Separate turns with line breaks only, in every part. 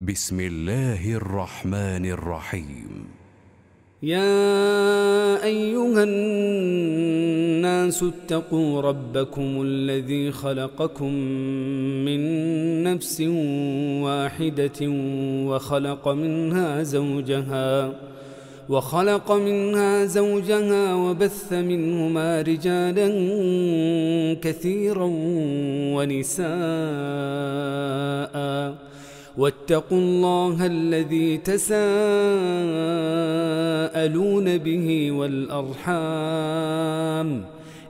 بسم الله الرحمن الرحيم.
يا أيها الناس اتقوا ربكم الذي خلقكم من نفس واحدة وخلق منها زوجها وبث منهما رجالا كثيرا ونساء واتقوا الله الذي تساءلون به والأرحام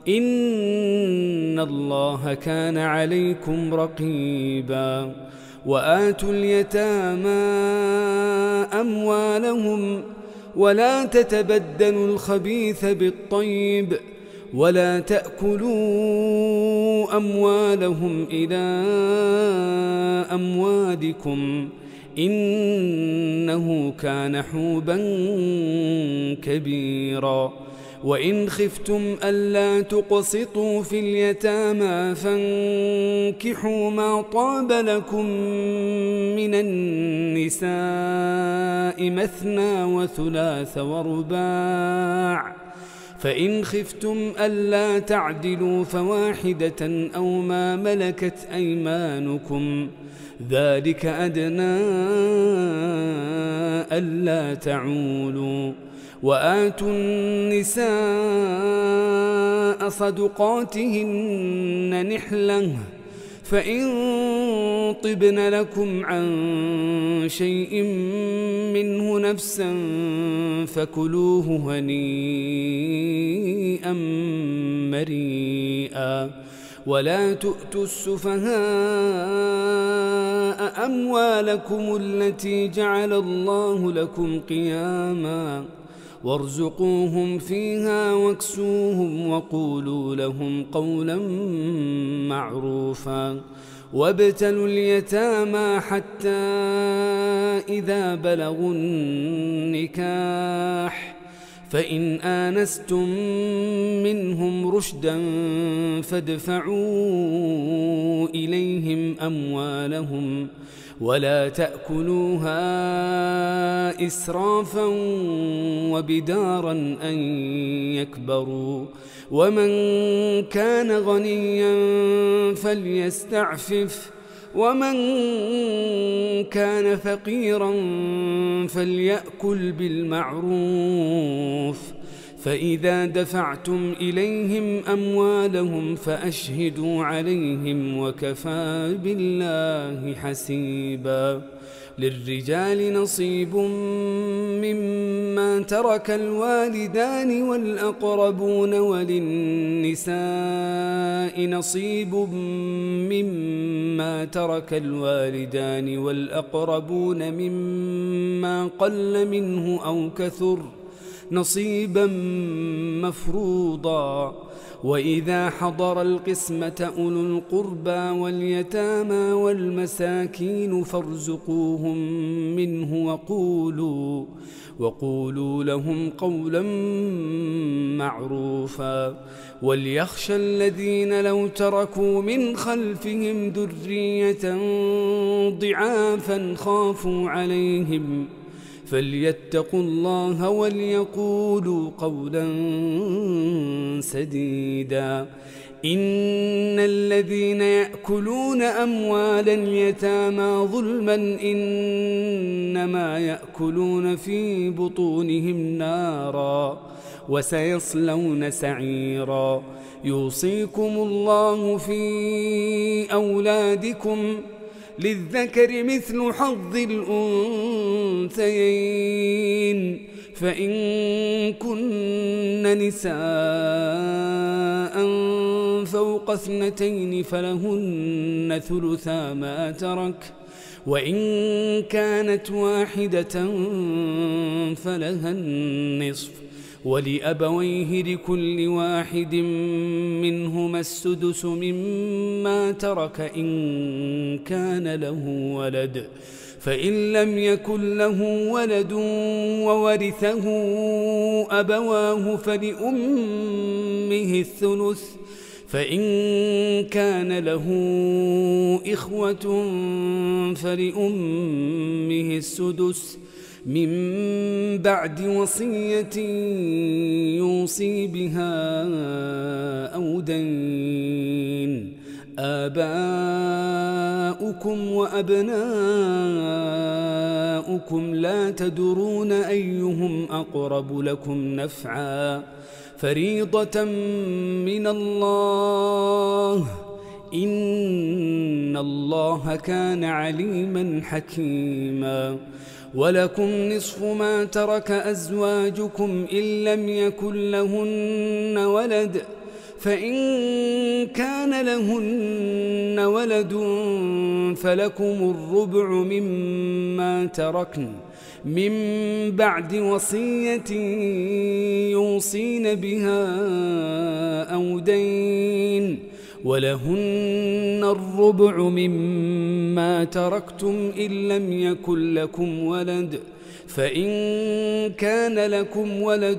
إن الله كان عليكم رقيبا. وآتوا اليتامى أموالهم ولا تتبدلوا الخبيث بالطيب ولا تأكلوا أموالهم إلى أموالكم إنه كان حوبا كبيرا. وإن خفتم ألا تقسطوا في اليتامى فانكحوا ما طاب لكم من النساء مثنى وثلاث ورباع، فإن خفتم ألا تعدلوا فواحدة أو ما ملكت أيمانكم ذلك أدنى ألا تعولوا. وآتوا النساء صدقاتهن نحلة فإن طبن لكم عن شيء منه نفسا فكلوه هنيئا مريئا. ولا تؤتوا السفهاء أموالكم التي جعل الله لكم قياما وارزقوهم فيها واكسوهم وقولوا لهم قولا معروفا. وابتلوا اليتامى حتى إذا بلغوا النكاح فإن آنستم منهم رشدا فادفعوا إليهم أموالهم ولا تأكلوها إسرافا وبدارا أن يكبروا. ومن كان غنيا فليستعفف ومن كان فقيرا فليأكل بالمعروف. فإذا دفعتم إليهم أموالهم فأشهدوا عليهم وكفى بالله حسيبا. للرجال نصيب مما ترك الوالدان والأقربون وللنساء نصيب مما ترك الوالدان والأقربون مما قل منه أو كثر نصيبا مفروضا. وإذا حضر القسمة أولو القربى واليتامى والمساكين فارزقوهم منه وقولوا لهم قولا معروفا. وليخشى الذين لو تركوا من خلفهم ذرية ضعافا خافوا عليهم فليتقوا الله وليقولوا قولا سديدا. إن الذين يأكلون أموال اليتامى ظلما إنما يأكلون في بطونهم نارا وسيصلون سعيرا. يوصيكم الله في أولادكم للذكر مثل حظ الأنثيين فإن كن نساء فوق 2 فلهن ثلثا ما ترك وإن كانت واحدة فلها النصف ولأبويه لكل واحد منهما السدس مما ترك إن كان له ولد فإن لم يكن له ولد وورثه أبواه فلأمه الثلث فإن كان له إخوة فلأمه السدس من بعد وصية يوصي بها أو دين. آباؤكم وأبناؤكم لا تدرون أيهم أقرب لكم نفعا فريضة من الله إن الله كان عليما حكيما. ولكم نصف ما ترك أزواجكم إن لم يكن لهن ولد فإن كان لهن ولد فلكم الربع مما تركن من بعد وصية يوصين بها أو دين. ولهن الربع مما تركتم إن لم يكن لكم ولد فإن كان لكم ولد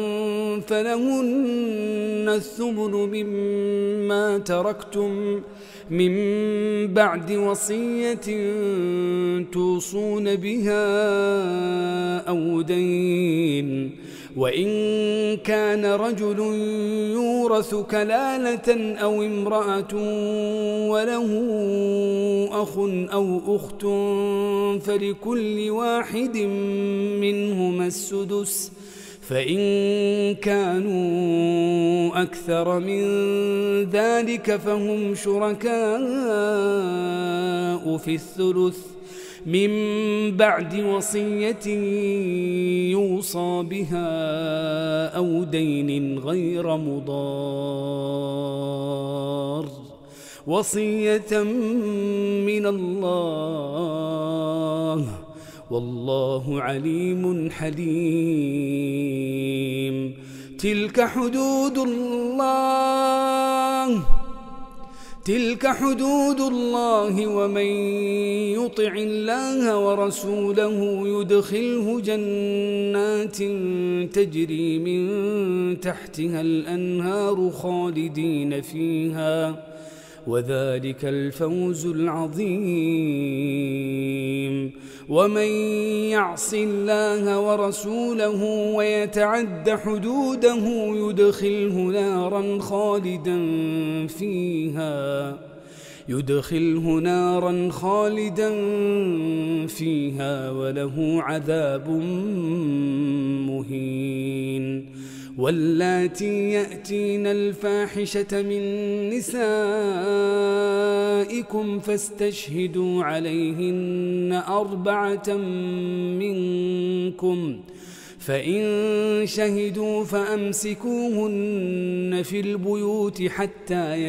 فلهن الثمن مما تركتم من بعد وصية توصون بها أو دين. وإن كان رجل يورث كلالة أو امرأة وله أخ أو أخت فلكل واحد منهما السدس فإن كانوا أكثر من ذلك فهم شركاء في الثلث من بعد وصية يوصى بها أو دين غير مضار وصية من الله والله عليم حليم. تلك حدود الله ومن يطع الله ورسوله يدخله جنات تجري من تحتها الأنهار خالدين فيها وذلك الفوز العظيم. ومن يعص الله ورسوله ويتعد حدوده يدخله نارا خالدا فيها وله عذاب مهين. واللاتي يأتين الفاحشة من نسائكم فاستشهدوا عليهن 4 منكم فإن شهدوا فأمسكوهن في البيوت حتى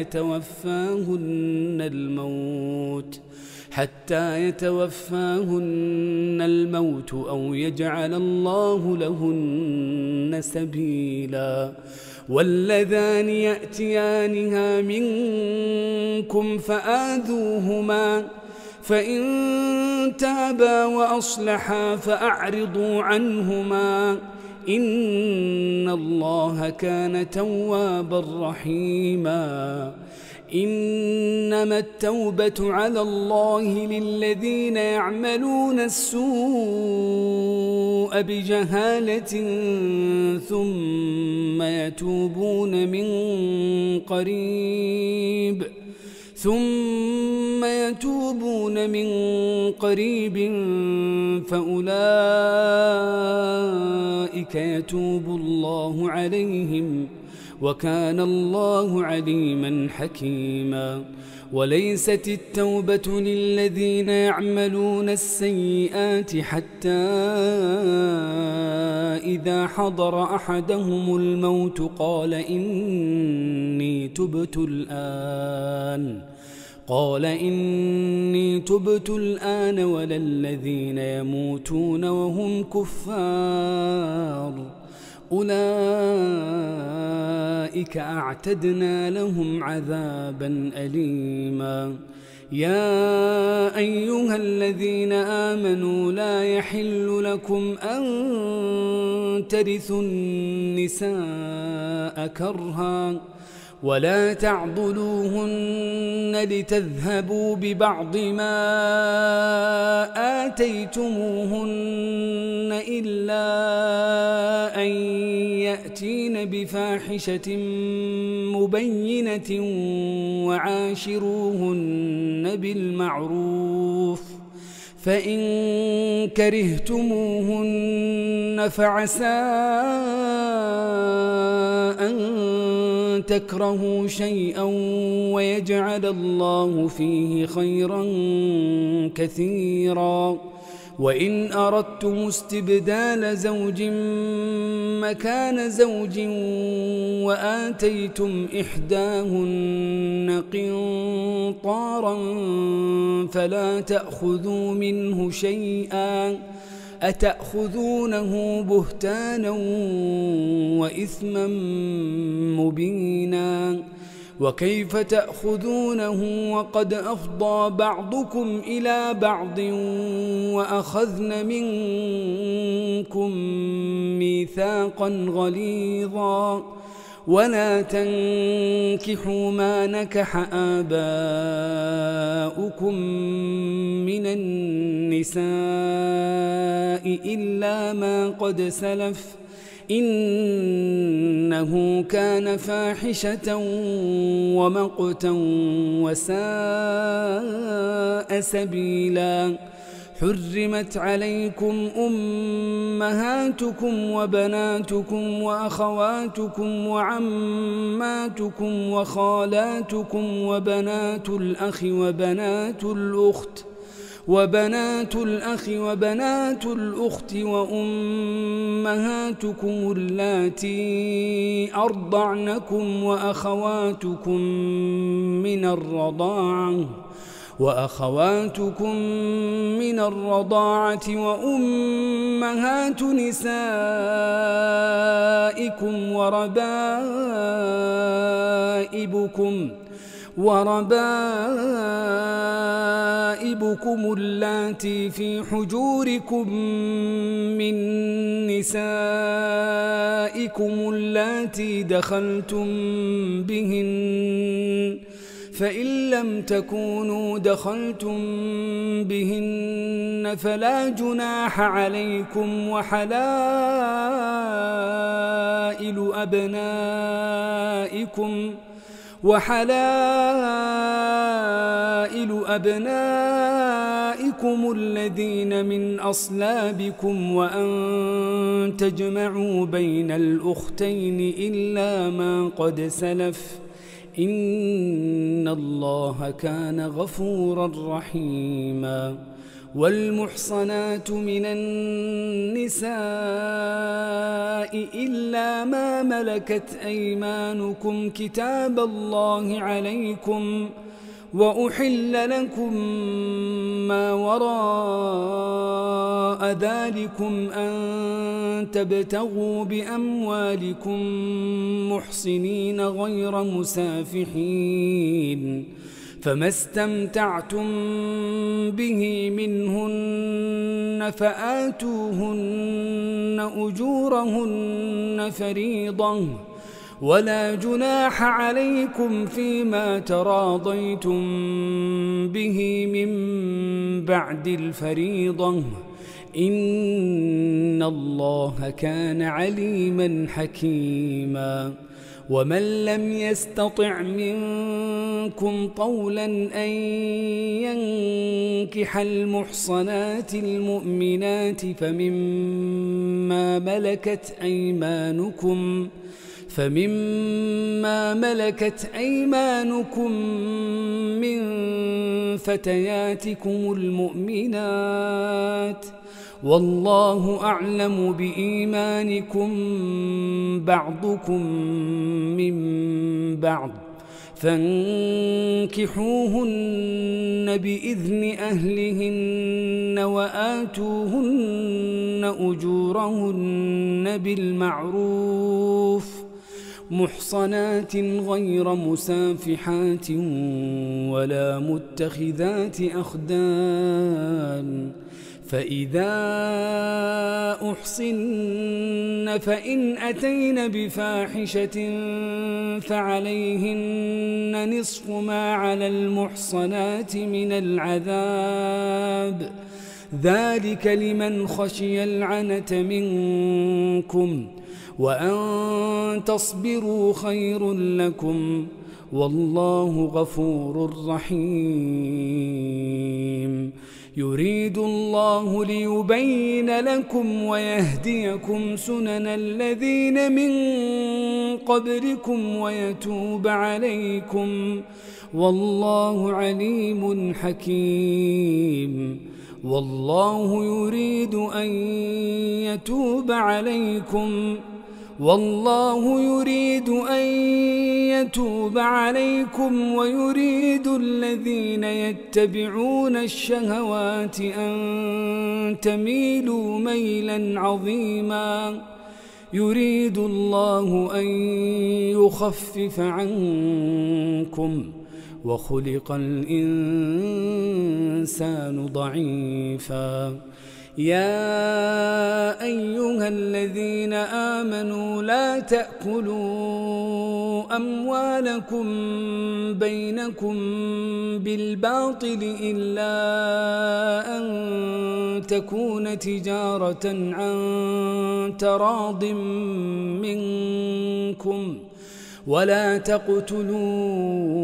يتوفاهن الموت أو يجعل الله لهن سبيلا. واللذان يأتيانها منكم فآذوهما فإن تابا وأصلحا فأعرضوا عنهما إن الله كان توابا رحيما. إنما التوبة على الله للذين يعملون السوء بجهالة ثم يتوبون من قريب فأولئك يتوب الله عليهم وكان الله عليما حكيما. وليست التوبة للذين يعملون السيئات حتى إذا حضر أحدهم الموت قال إني تبت الآن ولا الذين يموتون وهم كفار أولئك أعتدنا لهم عذابا أليما. يا أيها الذين آمنوا لا يحل لكم أن ترثوا النساء كرها ولا تعضلوهن لتذهبوا ببعض ما آتيتموهن إلا أن يأتين بفاحشة مبينة وعاشروهن بالمعروف فإن كرهتموهن فعسى أن تكرهوا شيئا ويجعل الله فيه خيرا كثيرا وإن أردتم استبدال زوج مكان زوج وآتيتم إحداهن قنطارا فلا تأخذوا منه شيئا أتأخذونه بهتانا وإثما مبينا وكيف تأخذونه وقد أفضى بعضكم إلى بعض وأخذن منكم ميثاقا غليظا ولا تنكحوا ما نكح آباؤكم من النساء إلا ما قد سلف إنه كان فاحشة ومقتا وساء سبيلا حرمت عليكم أمهاتكم وبناتكم وأخواتكم وعماتكم وخالاتكم وبنات الأخ وبنات الأخت وأمهاتكم اللاتي أرضعنكم وأخواتكم من الرضاعة وأمهات نسائكم وربائبكم اللاتي في حجوركم من نسائكم اللاتي دخلتم بهن فإن لم تكونوا دخلتم بهن فلا جناح عليكم وحلائل أبنائكم الذين من أصلابكم وأن تجمعوا بين الأختين إلا ما قد سلف إن الله كان غفورا رحيما والمحصنات من النساء إلا ما ملكت أيمانكم كتاب الله عليكم وأحل لكم ما وراء ذلكم أن تبتغوا بأموالكم محصنين غير مسافحين فما استمتعتم به منهن فآتوهن أجورهن فريضة ولا جناح عليكم فيما تراضيتم به من بعد الفريضة إن الله كان عليما حكيما ومن لم يستطع منكم طولا أن ينكح المحصنات المؤمنات فمما ملكت أيمانكم من فتياتكم المؤمنات والله أعلم بإيمانكم بعضكم من بعض فانكحوهن بإذن أهلهن وآتوهن أجورهن بالمعروف محصنات غير مسافحات ولا متخذات أخدان فإذا أحصن فإن أتين بفاحشة فعليهن نصف ما على المحصنات من العذاب ذلك لمن خشي العنة منكم وأن تصبروا خير لكم والله غفور رحيم يريد الله ليبين لكم ويهديكم سنن الذين من قبلكم ويتوب عليكم والله عليم حكيم والله يريد أن يتوب عليكم ويريد الذين يتبعون الشهوات أن تميلوا ميلا عظيما يريد الله أن يخفف عنكم وخلق الإنسان ضعيفا يا أيها الذين آمنوا لا تأكلوا أموالكم بينكم بالباطل إلا أن تكون تجارة عن تراض منكم ولا تقتلوا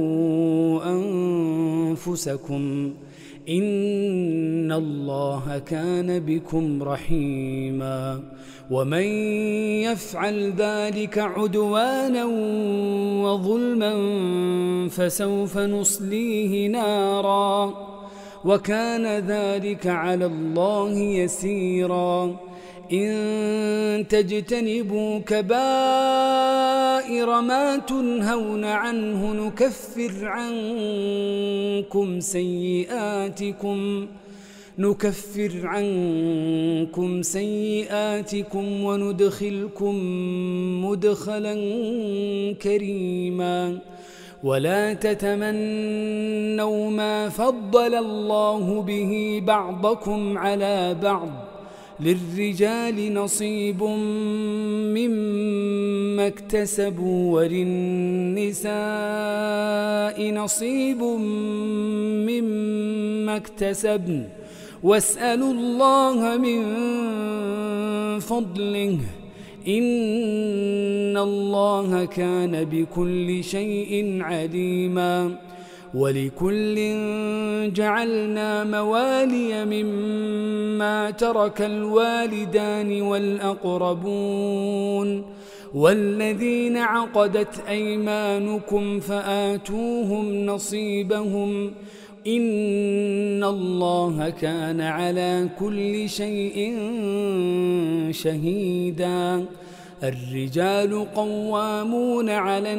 أنفسكم إن الله كان بكم رحيما ومن يفعل ذلك عدوانا وظلما فسوف نصليه نارا وكان ذلك على الله يسيرا إن تجتنبوا كبائر ما تنهون عنه نكفر عنكم سيئاتكم وندخلكم مدخلا كريما ولا تتمنوا ما فضل الله به بعضكم على بعض للرجال نصيب مما اكتسبوا وللنساء نصيب مما اكتسبن واسألوا الله من فضله إن الله كان بكل شيء عليما ولكل جعلنا موالي مما ترك الوالدان والأقربون والذين عقدت أيمانكم فآتوهم نصيبهم إن الله كان على كل شيء شهيدا الرجال قوامون على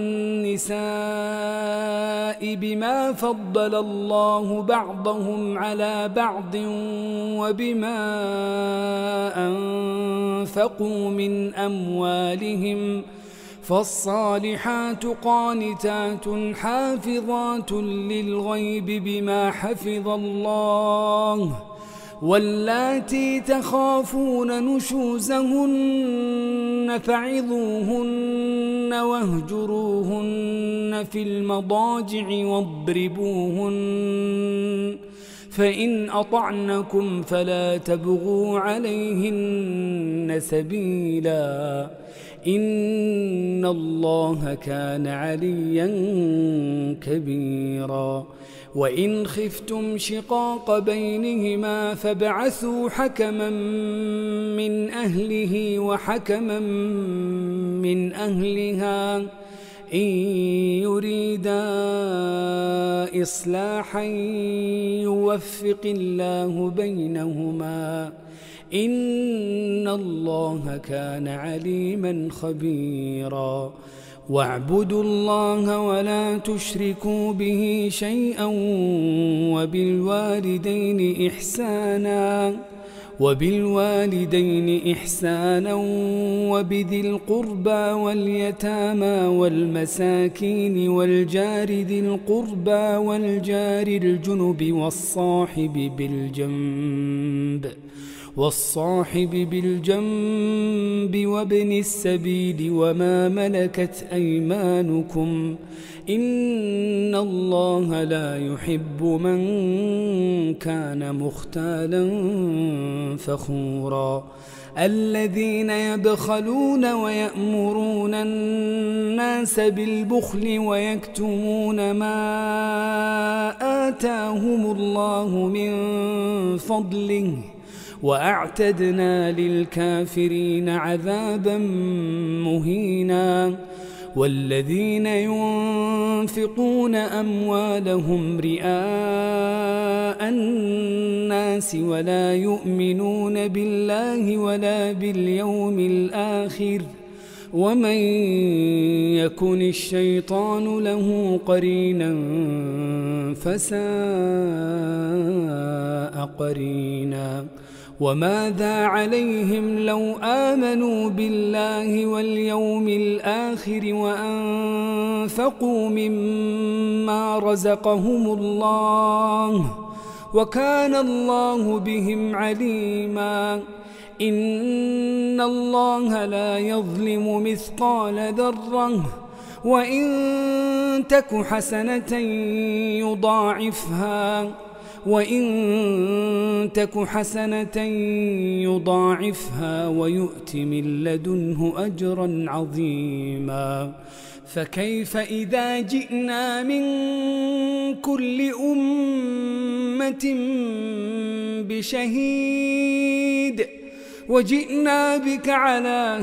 النساء بما فضل الله بعضهم على بعض وبما أنفقوا من أموالهم فالصالحات قانتات حافظات للغيب بما حفظ الله واللاتي تخافون نشوزهن فعظوهن واهجروهن في المضاجع واضربوهن فإن أطعنكم فلا تبغوا عليهن سبيلا إن الله كان عليا كبيرا وإن خفتم شقاق بينهما فابعثوا حكما من أهله وحكما من أهلها إن يريدا إصلاحا يوفق الله بينهما إن الله كان عليما خبيرا واعبدوا الله ولا تشركوا به شيئا وبالوالدين إحسانا وبذي القربى واليتامى والمساكين والجار ذي القربى والجار الجنب والصاحب بالجنب والصاحب بالجنب وابن السبيل وما ملكت أيمانكم إن الله لا يحب من كان مختالا فخورا الذين يبخلون ويأمرون الناس بالبخل ويكتمون ما آتاهم الله من فضله وأعتدنا للكافرين عذابا مهينا والذين ينفقون أموالهم رئاء الناس ولا يؤمنون بالله ولا باليوم الآخر ومن يكن الشيطان له قرينا فساء قرينا وماذا عليهم لو آمنوا بالله واليوم الآخر وأنفقوا مما رزقهم الله وكان الله بهم عليما إن الله لا يظلم مثقال ذرة وإن تك حسنة يضاعفها ويؤت من لدنه أجرا عظيما فكيف إذا جئنا من كل أمة بشهيد وجئنا بك على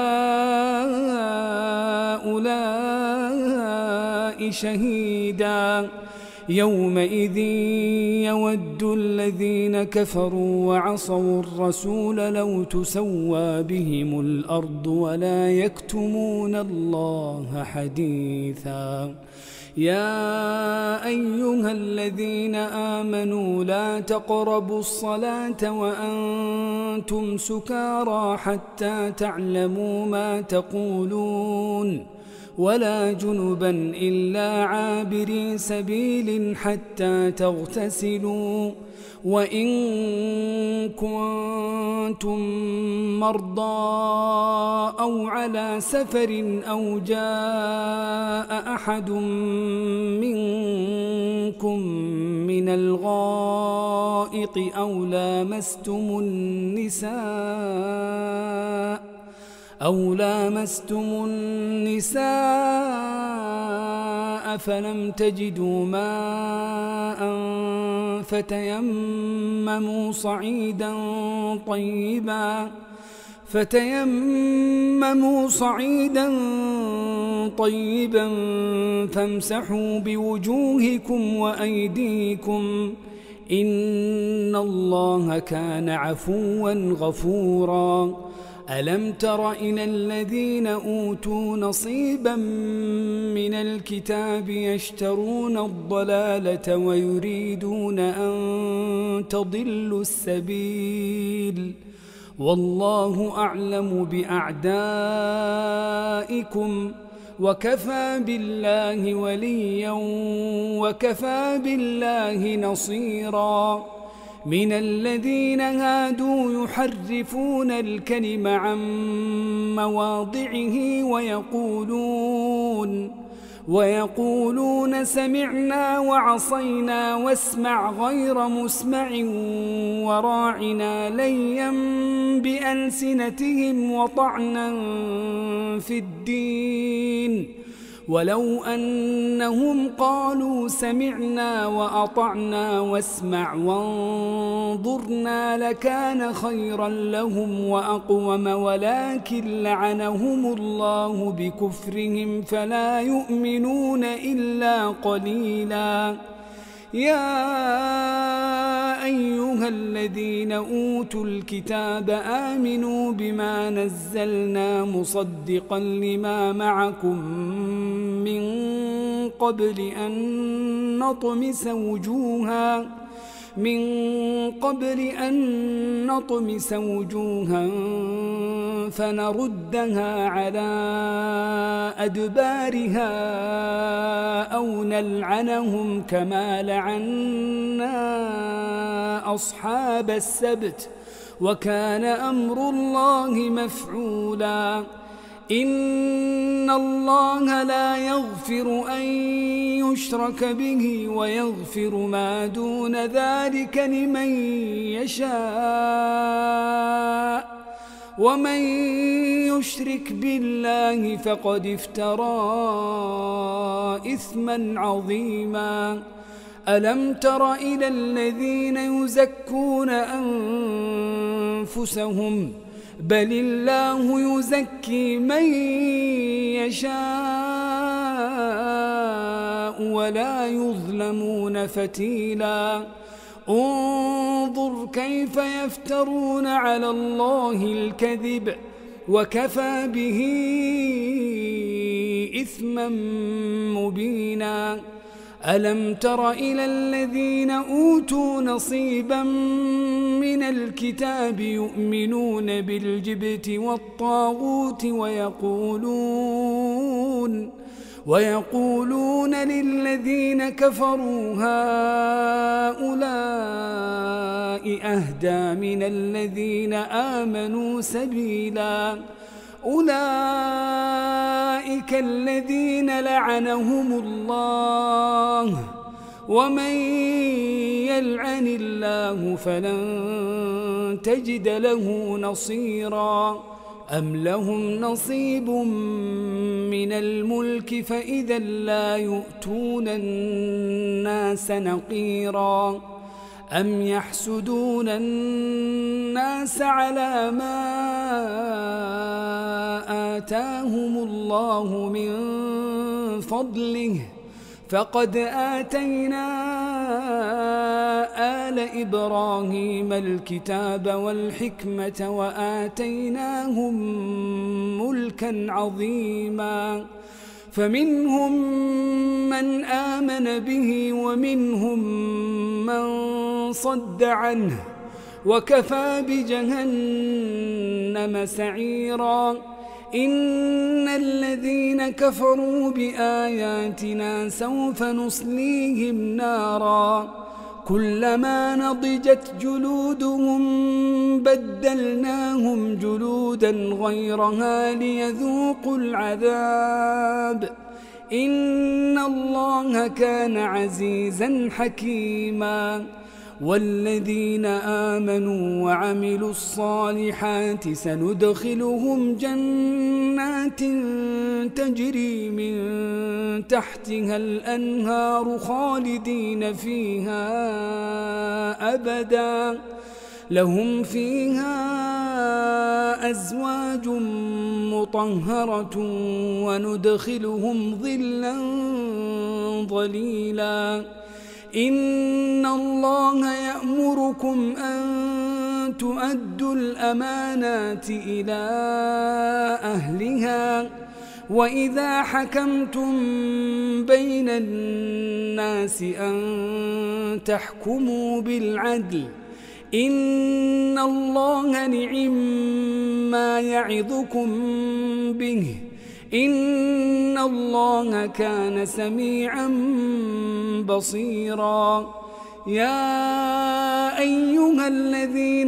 هؤلاء شهيدا يومئذ يود الذين كفروا وعصوا الرسول لو تسوى بهم الأرض ولا يكتمون الله حديثا يا أيها الذين آمنوا لا تقربوا الصلاة وأنتم سكارى حتى تعلموا ما تقولون ولا جنبا إلا عابري سبيل حتى تغتسلوا وإن كنتم مرضى أو على سفر أو جاء أحد منكم من الغائط أو لامستم النساء فلم تجدوا ماء فتيمموا صعيدا طيبا فامسحوا بوجوهكم وأيديكم إن الله كان عفوا غفورا ألم تر إلى الذين أوتوا نصيبا من الكتاب يشترون الضلالة ويريدون أن تضلوا السبيل والله أعلم بأعدائكم وكفى بالله وليا وكفى بالله نصيرا من الذين هادوا يحرفون الكلم عن مواضعه ويقولون سمعنا وعصينا واسمع غير مسمع وراعنا ليا بألسنتهم وطعنا في الدين ولو أنهم قالوا سمعنا وأطعنا واسمع وانظرنا لكان خيرا لهم وأقوم ولكن لعنهم الله بكفرهم فلا يؤمنون إلا قليلا يا أيها الذين أوتوا الكتاب آمنوا بما نزلنا مصدقا لما معكم من قبل أن نطمس وجوها من قبل أن نطمس وجوها فنردها على أدبارها أو نلعنهم كما لعنا أصحاب السبت وكان أمر الله مفعولا إن الله لا يغفر أن يشرك به ويغفر ما دون ذلك لمن يشاء ومن يشرك بالله فقد افترى إثما عظيما ألم تر إلى الذين يزكون أنفسهم بل الله يزكي من يشاء ولا يظلمون فتيلا انظر كيف يفترون على الله الكذب وكفى به إثما مبينا ألم تر إلى الذين أوتوا نصيبا من الكتاب يؤمنون بالجبت والطاغوت ويقولون للذين كفروا هؤلاء أهدى من الذين آمنوا سبيلا أولئك الذين لعنهم الله ومن يلعن الله فلن تجد له نصيرا أم لهم نصيب من الملك فإذا لا يؤتون الناس نقيرا أم يحسدون الناس على ما آتاهم الله من فضله فقد آتينا آل إبراهيم الكتاب والحكمة وآتيناهم ملكا عظيما فمنهم من آمن به ومنهم من صد عنه وكفى بجهنم سعيرا إن الذين كفروا بآياتنا سوف نصليهم نارا كلما نضجت جلودهم بدلناهم جلودا غيرها ليذوقوا العذاب إن الله كان عزيزا حكيما والذين آمنوا وعملوا الصالحات سندخلهم جنات تجري من تحتها الأنهار خالدين فيها أبدا لهم فيها أزواج مطهرة وندخلهم ظلا ظليلا إن الله يأمركم أن تؤدوا الأمانات إلى أهلها وإذا حكمتم بين الناس أن تحكموا بالعدل إن الله نعم ما يعظكم به إن الله كان سميعا بصيرا يا أيها الذين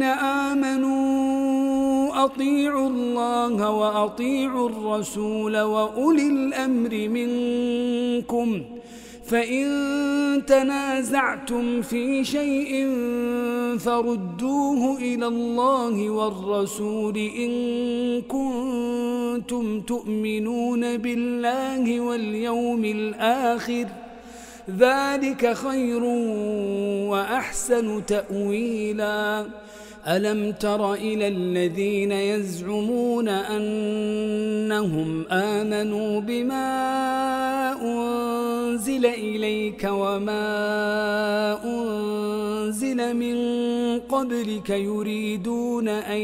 آمنوا أطيعوا الله وأطيعوا الرسول وأولي الأمر منكم فإن تنازعتم في شيء فردوه إلى الله والرسول إن كنتم تؤمنون بالله واليوم الآخر ذلك خير وأحسن تأويلا ألم تر إلى الذين يزعمون أنهم آمنوا بما أنزل إليك وما أنزل من قبلك يريدون أن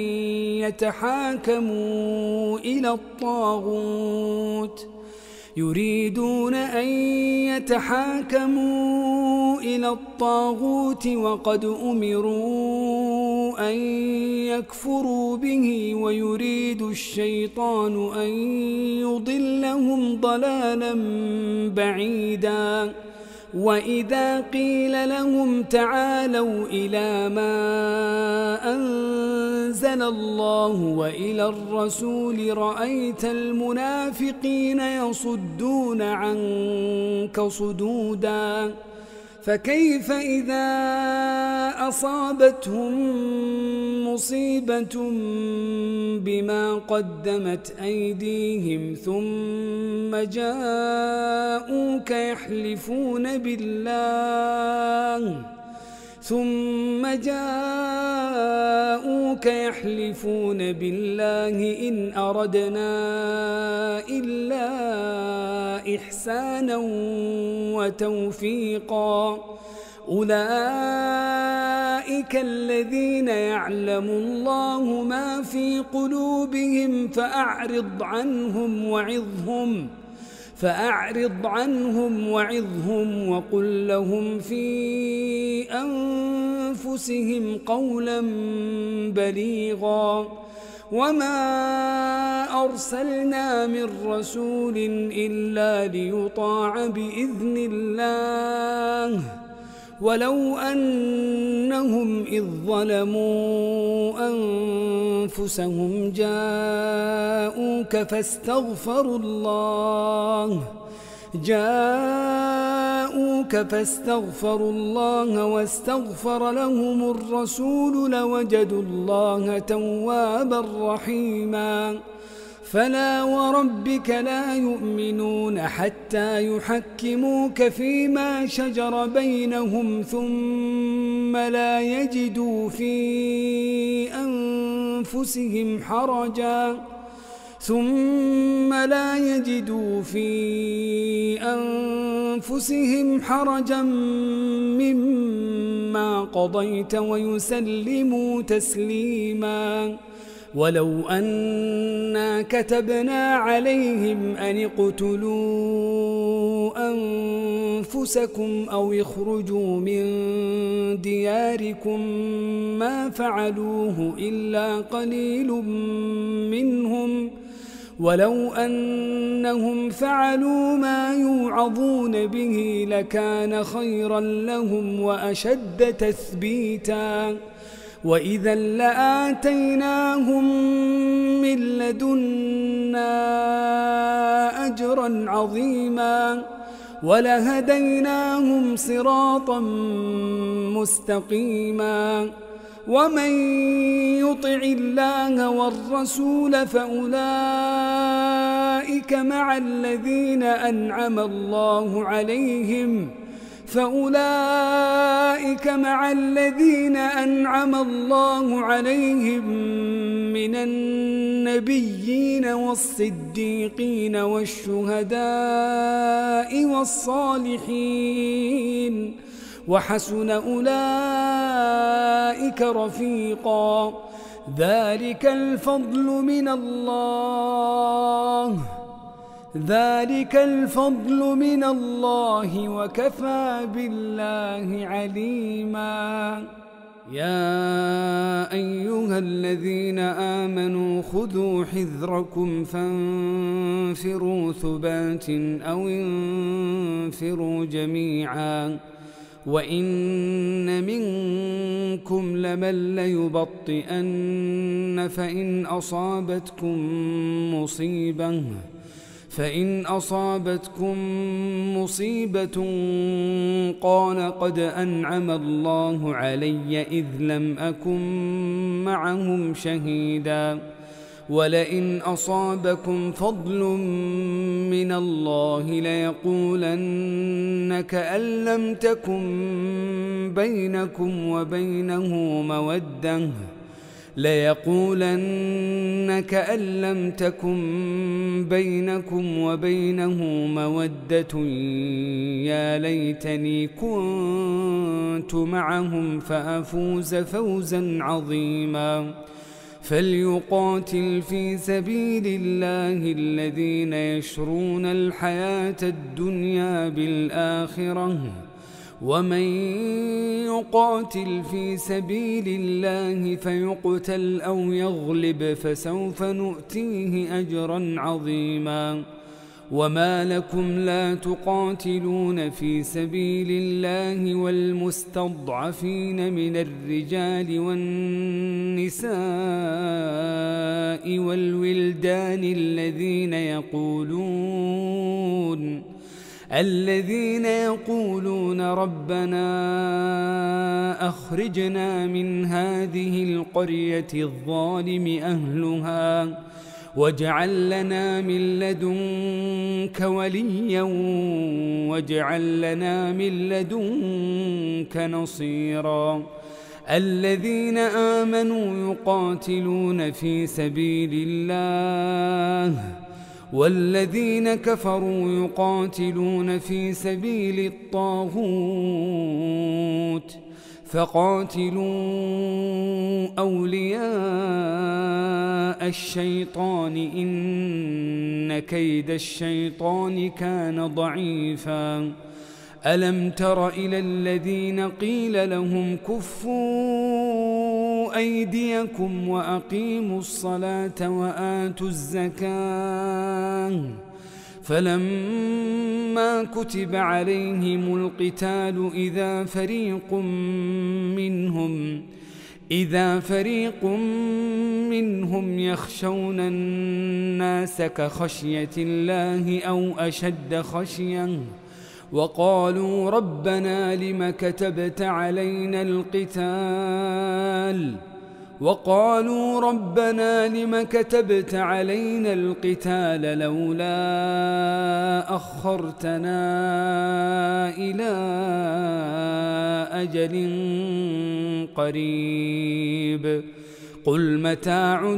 يريدون أن يتحاكموا إلى الطاغوت وقد أمروا أن يكفروا به ويريد الشيطان أن يضلهم ضلالا بعيدا وإذا قيل لهم تعالوا إلى ما أنزل الله وإلى الرسول رأيت المنافقين يصدون عنك صدودا فكيف إذا أصابتهم مصيبة بما قدمت أيديهم ثم جاءوك يحلفون بالله إن أردنا إلا إحسانا وتوفيقا أولئك الذين يعلم الله ما في قلوبهم فأعرض عنهم وعظهم وقل لهم في أنفسهم قولا بليغا وما أرسلنا من رسول إلا ليطاع بإذن الله ولو أنهم إذ ظلموا أنفسهم جاءوك فاستغفروا الله واستغفر لهم الرسول لوجدوا الله توابا رحيما فلا وربك لا يؤمنون حتى يحكموك فيما شجر بينهم ثم لا يجدوا في أنفسهم حرجا مما قضيت ويسلموا تسليما ولو أنا كتبنا عليهم أن اقتلوا أنفسكم أو اخرجوا من دياركم ما فعلوه إلا قليل منهم ولو أنهم فعلوا ما يوعظون به لكان خيرا لهم وأشد تثبيتا وإذا لآتيناهم من لدنا أجرا عظيما ولهديناهم صراطا مستقيما ومن يطع الله والرسول فأولئك مع الذين أنعم الله عليهم من النبيين والصديقين والشهداء والصالحين وحسن أولئك رفيقا ذلك الفضل من الله وكفى بالله عليما يا أيها الذين آمنوا خذوا حذركم فانفروا ثبات أو انفروا جميعا وإن منكم لمن ليبطئن فإن أصابتكم مصيبة قال قد أنعم الله علي إذ لم أكن معهم شهيدا ولئن أصابكم فضل من الله ليقولن كأن لم تكن بينكم وبينه مودة يا ليتني كنت معهم فأفوز فوزا عظيما فليقاتل في سبيل الله الذين يشرون الحياة الدنيا بالآخرة ومن يقاتل في سبيل الله فيقتل أو يغلب فسوف نؤتيه أجرا عظيما وما لكم لا تقاتلون في سبيل الله والمستضعفين من الرجال والنساء والولدان الذين يقولون ربنا أخرجنا من هذه القرية الظالم أهلها واجعل لنا من لدنك وليا واجعل لنا من لدنك نصيرا الذين آمنوا يقاتلون في سبيل الله والذين كفروا يقاتلون في سبيل الطاغوت فقاتلوا أولياء الشيطان إن كيد الشيطان كان ضعيفا ألم تر إلى الذين قيل لهم كفوا أيديكم وأقيموا الصلاة وآتوا الزكاة فلما كتب عليهم القتال إذا فريق منهم يخشون الناس كخشية الله أو أشد خشية وقالوا ربنا لم كتبت علينا القتال لولا أخرتنا إلى أجل قريب قل متاع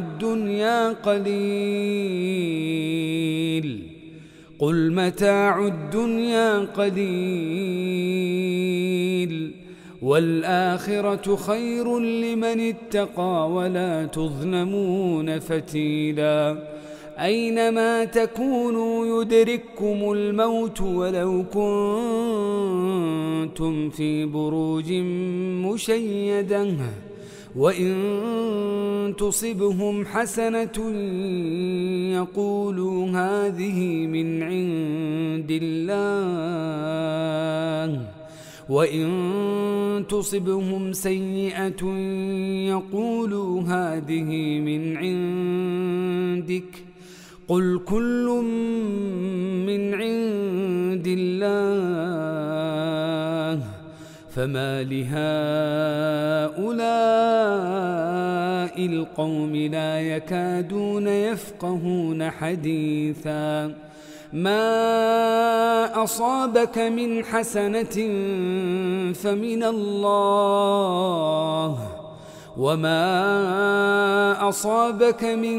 الدنيا قليل والآخرة خير لمن اتقى ولا تظلمون فتيلا أينما تكونوا يدرككم الموت ولو كنتم في بروج مشيدة وإن تصبهم حسنة يقولوا هذه من عند الله وإن تصبهم سيئة يقولوا هذه من عندك قل كل من عند الله فما لهؤلاء القوم لا يكادون يفقهون حديثا ما أصابك من حسنة فمن الله وما أصابك من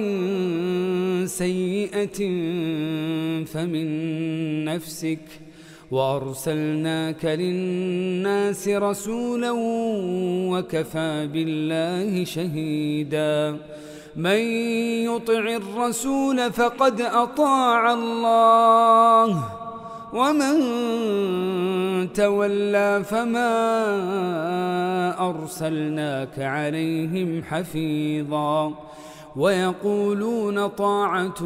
سيئة فمن نفسك وأرسلناك للناس رسولا وكفى بالله شهيدا من يطع الرسول فقد أطاع الله ومن تولى فما أرسلناك عليهم حفيظا ويقولون طاعة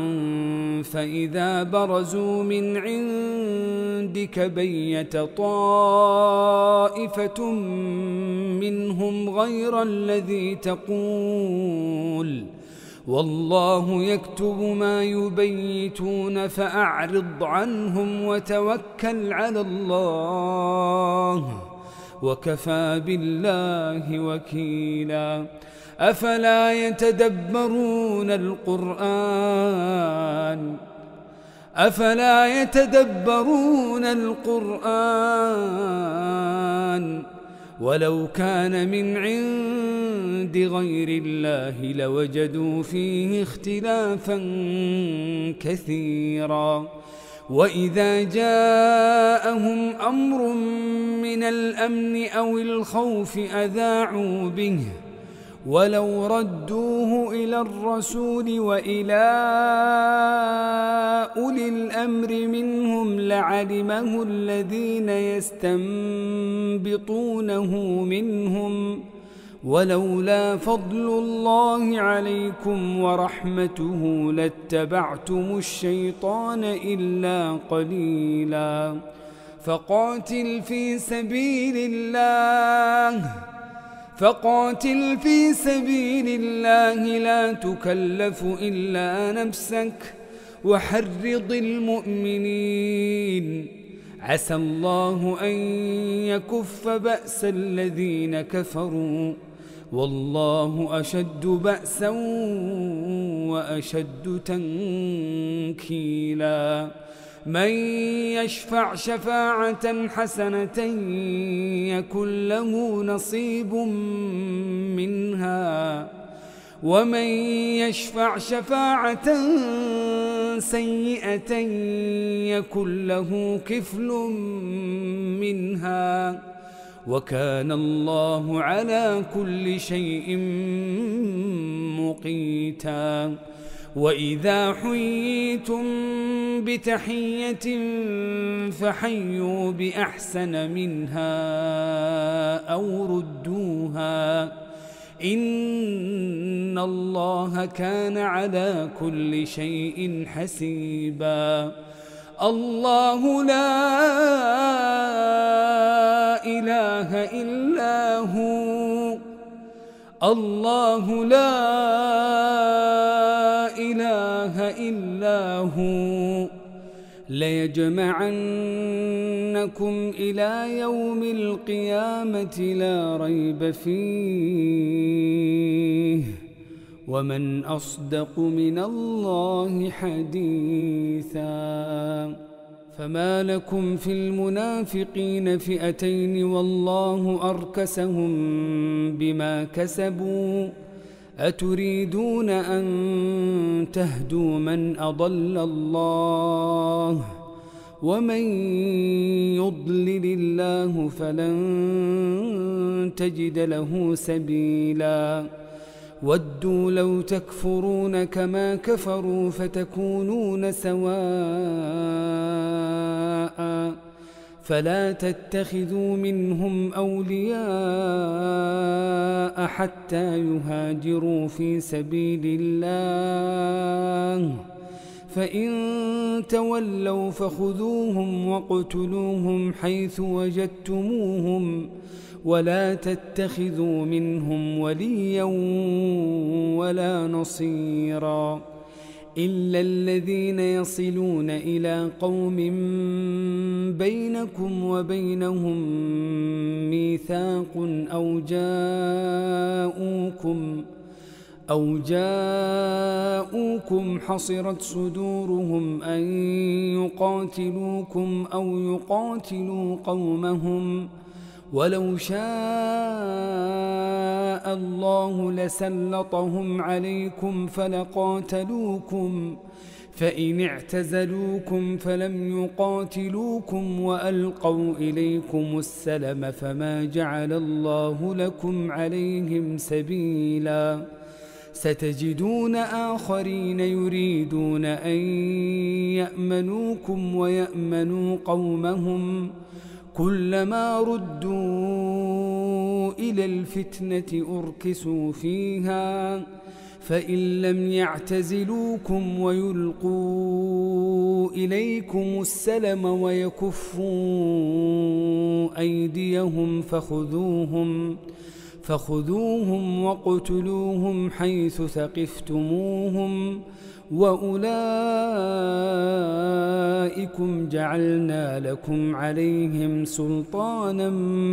فإذا برزوا من عندك بيت طائفة منهم غير الذي تقول والله يكتب ما يبيتون فأعرض عنهم وتوكل على الله وكفى بالله وكيلا أفلا يتدبرون القرآن ولو كان من عند غير الله لوجدوا فيه اختلافا كثيرا وإذا جاءهم أمر من الأمن أو الخوف أذاعوا به ولو ردوه إلى الرسول وإلى أولي الأمر منهم لعلمه الذين يستنبطونه منهم ولولا فضل الله عليكم ورحمته لاتبعتم الشيطان إلا قليلا فقاتل في سبيل الله لا تكلف إلا نفسك وحرض المؤمنين عسى الله أن يكف بأس الذين كفروا والله أشد بأسا وأشد تنكيلا من يشفع شفاعة حسنة يكن له نصيب منها ومن يشفع شفاعة سيئة يكن له كفل منها وكان الله على كل شيء مقيتا وإذا حييتم بتحية فحيوا بأحسن منها أو ردوها إن الله كان على كل شيء حسيبا الله لا إله إلا هو الله لا إله إلا هو ليجمعنكم إلى يوم القيامة لا ريب فيه ومن أصدق من الله حديثا فما لكم في المنافقين فئتين والله أركسهم بما كسبوا أتريدون أن تهدوا من أضل الله ومن يضلل الله فلن تجد له سبيلا ودوا لو تكفرون كما كفروا فتكونون سواء فلا تتخذوا منهم أولياء حتى يهاجروا في سبيل الله فإن تولوا فخذوهم واقتلوهم حيث وجدتموهم ولا تتخذوا منهم وليا ولا نصيرا إلا الذين يصلون إلى قوم بينكم وبينهم ميثاق أو جاءوكم حصرت صدورهم أن يقاتلوكم أو يقاتلوا قومهم ولو شاء الله لسلطهم عليكم فلقاتلوكم فإن اعتزلوكم فلم يقاتلوكم وألقوا إليكم السلم فما جعل الله لكم عليهم سبيلا ستجدون آخرين يريدون أن يأمنوكم ويأمنوا قومهم كلما ردوا إلى الفتنة أركسوا فيها فإن لم يعتزلوكم ويلقوا إليكم السلم ويكفوا أيديهم فخذوهم واقتلوهم حيث ثقفتموهم وأولئكم جعلنا لكم عليهم سلطانا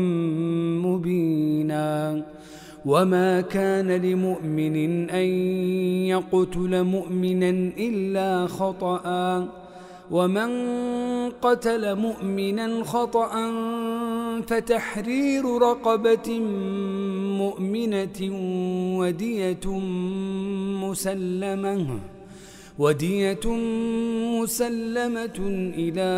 مبينا وما كان لمؤمن أن يقتل مؤمنا إلا خطأ ومن قتل مؤمنا خطأ فتحرير رقبة مؤمنة ودية مسلمة إلى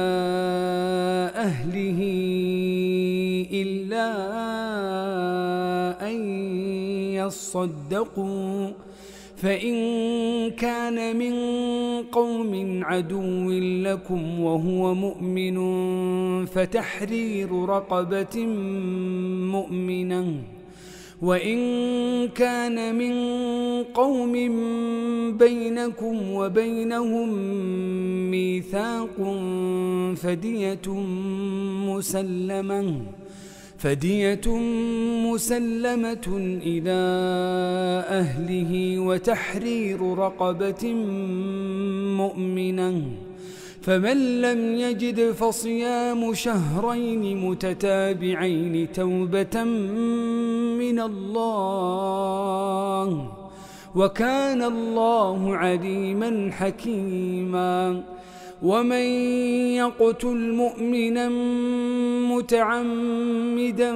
أهله إلا أن يصدقوا فإن كان من قوم عدو لكم وهو مؤمن فتحرير رقبة مؤمنة وإن كان من قوم بينكم وبينهم ميثاق فدية مسلمة إلى أهله وتحرير رقبة مؤمنة فمن لم يجد فصيام شهرين متتابعين توبة من الله وكان الله عليما حكيما ومن يقتل مؤمنا متعمدا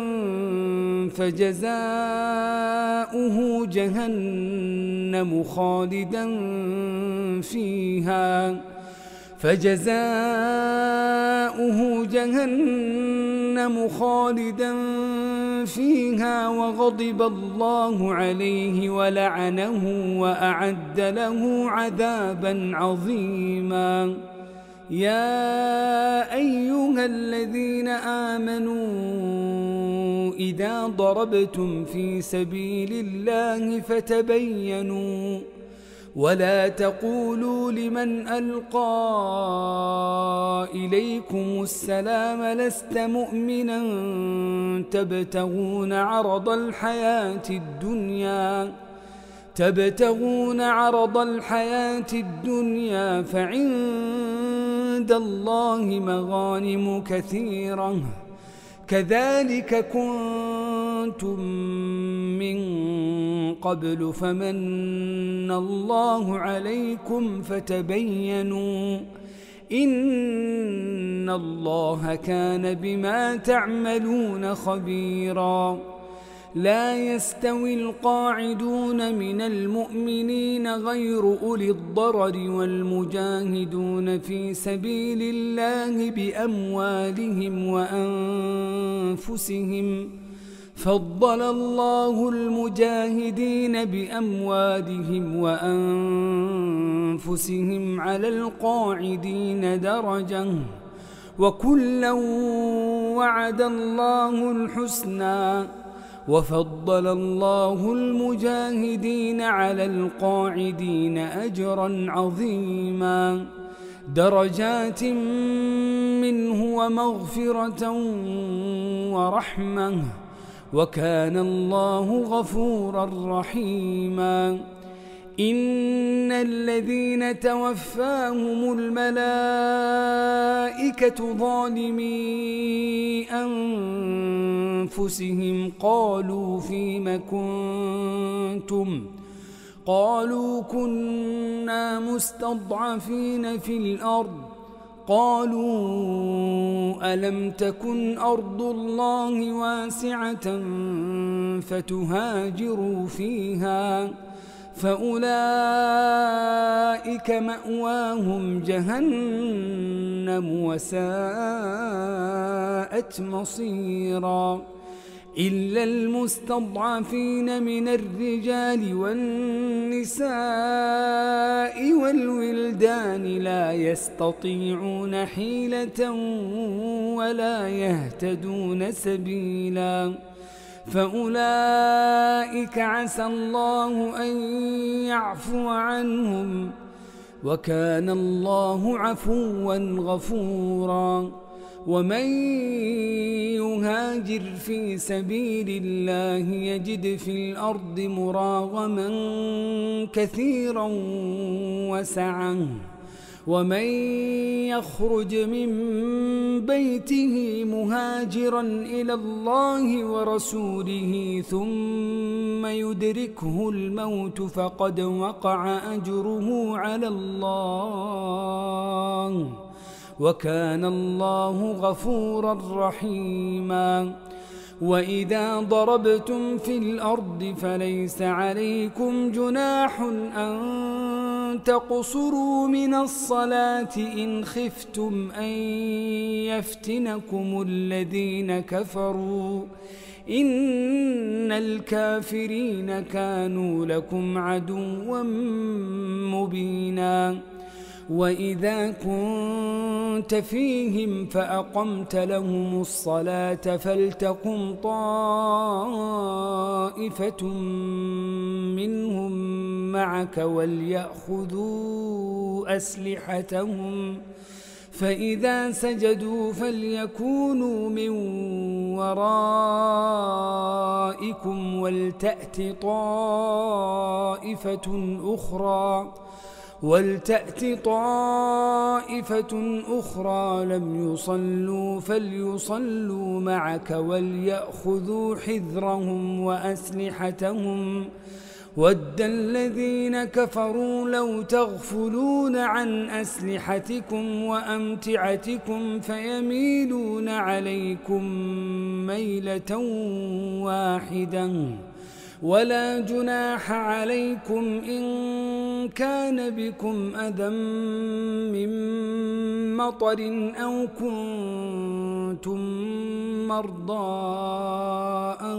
فجزاؤه جهنم خالدا فيها وغضب الله عليه ولعنه وأعد له عذابا عظيما يا أيها الذين آمنوا إذا ضربتم في سبيل الله فتبينوا ولا تقولوا لمن ألقى إليكم السلام لست مؤمنا تبتغون عرض الحياة الدنيا فعند الله مغانم كثيرة كذلك كنتم من قبل فمن الله عليكم فتبينوا إن الله كان بما تعملون خبيرا لا يستوي القاعدون من المؤمنين غير أولي الضرر والمجاهدون في سبيل الله بأموالهم وأنفسهم فضل الله المجاهدين بأموالهم وأنفسهم على القاعدين درجة وكلا وعد الله الحسنى وفضل الله المجاهدين على القاعدين أجرا عظيما درجات منه ومغفرة ورحمة وكان الله غفورا رحيما إن الذين توفاهم الملائكة ظالمي أنفسهم قالوا فيم كنتم قالوا كنا مستضعفين في الأرض قالوا ألم تكن أرض الله واسعة فتهاجروا فيها فأولئك مأواهم جهنم وساءت مصيرا إلا المستضعفين من الرجال والنساء والولدان لا يستطيعون حيلة ولا يهتدون سبيلا فأولئك عسى الله أن يعفو عنهم وكان الله عفوا غفورا ومن يهاجر في سبيل الله يجد في الأرض مراغما كثيرا وسعا ومن يخرج من بيته مهاجرا إلى الله ورسوله ثم يدركه الموت فقد وقع أجره على الله وكان الله غفورا رحيما وإذا ضربتم في الأرض فليس عليكم جناح أن تقصروا من الصلاة إن خفتم أن يفتنكم إن الكافرين كانوا لكم عدوا مبينا وإذا كنت فيهم فأقمت لهم الصلاة فلتقم طائفة منهم معك وليأخذوا أسلحتهم فإذا سجدوا فليكونوا من ورائكم ولتأت طائفة أخرى لم يصلوا فليصلوا معك وليأخذوا حذرهم وأسلحتهم ود الذين كفروا لو تغفلون عن أسلحتكم وأمتعتكم فيميلون عليكم ميلة واحدة ولا جناح عليكم إن كان بكم أذى من مطر أو كنتم مرضى أن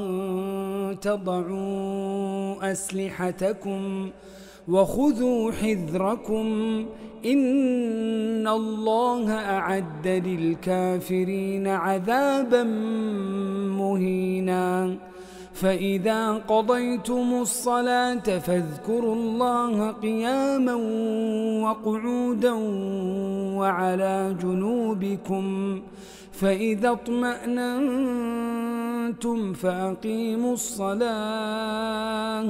تضعوا أسلحتكم وخذوا حذركم إن الله أعد للكافرين عذابا مهينا فإذا قضيتم الصلاة فاذكروا الله قياما وقعودا وعلى جنوبكم فإذا اطمأننتم فأقيموا الصلاة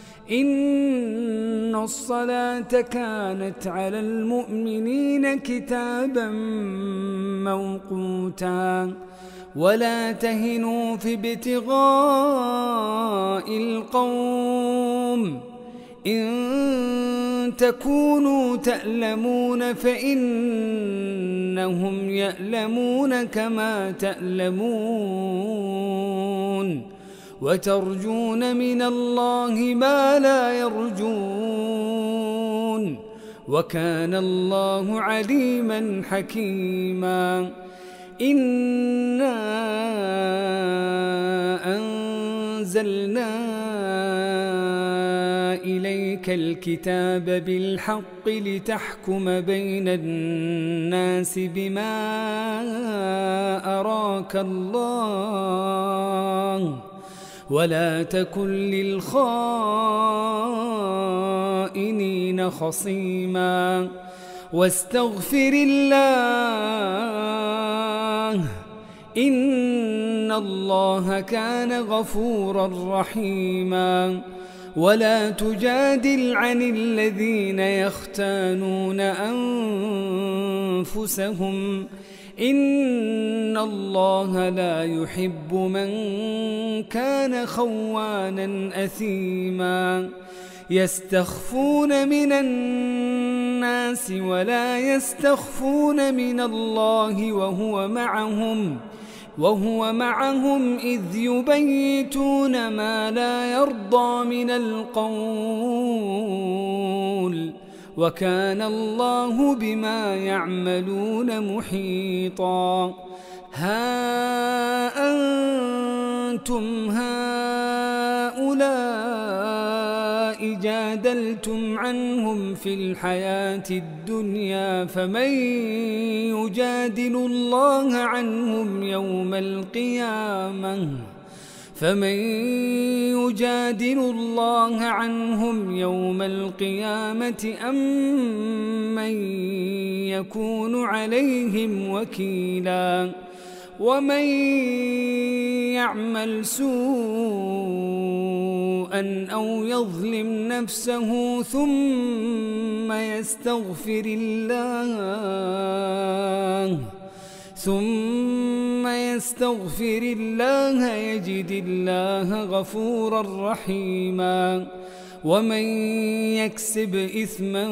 إن الصلاة كانت على المؤمنين كتابا موقوتا ولا تهنوا في ابتغاء القوم إن تكونوا تألمون فإنهم يألمون كما تألمون وترجون من الله ما لا يرجون وكان الله عليما حكيما إنا أنزلنا إليك الكتاب بالحق لتحكم بين الناس بما أراك الله ولا تكن للخائنين خصيما واستغفر الله إن الله كان غفورا رحيما ولا تجادل عن الذين يختانون أنفسهم إن الله لا يحب من كان خوانا أثيما يستخفون من الناس ولا يستخفون من الله وهو معهم إذ يبيتون ما لا يرضى من القول وكان الله بما يعملون محيطا ها أنتم هؤلاء جادلتم عنهم في الحياة الدنيا فمن يجادل الله عنهم يوم القيامة أم من يكون عليهم وكيلا ومن يعمل سوءا أو يظلم نفسه ثم يستغفر الله يجد الله غفورا رحيما ومن يكسب إثما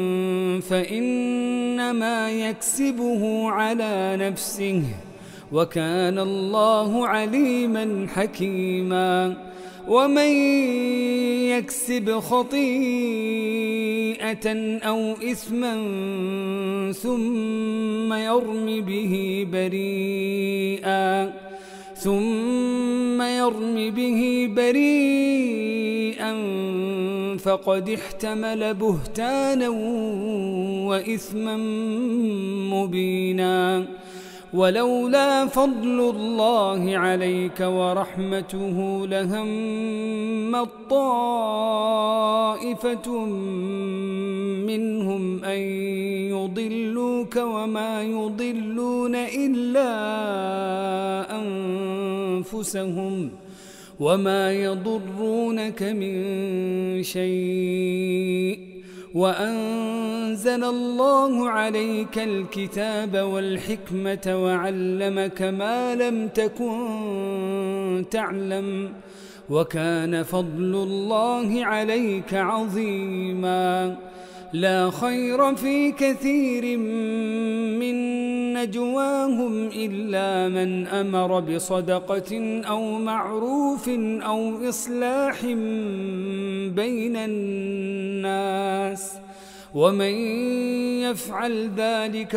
فإنما يكسبه على نفسه وكان الله عليما حكيما ومن يكسب خطيئة أو إثما ثم يرم به ثم يرم به بريئا فقد احتمل بهتانا وإثما مبينا. ولولا فضل الله عليك ورحمته لهمت طائفة منهم أن يضلوك وما يضلون إلا أنفسهم وما يضرونك من شيء. وأنزل الله عليك الكتاب والحكمة وعلمك ما لم تكن تعلم وكان فضل الله عليك عظيما. لا خير في كثير من نجواهم إلا من أمر بصدقة أو معروف أو إصلاح بين الناس ومن يفعل ذلك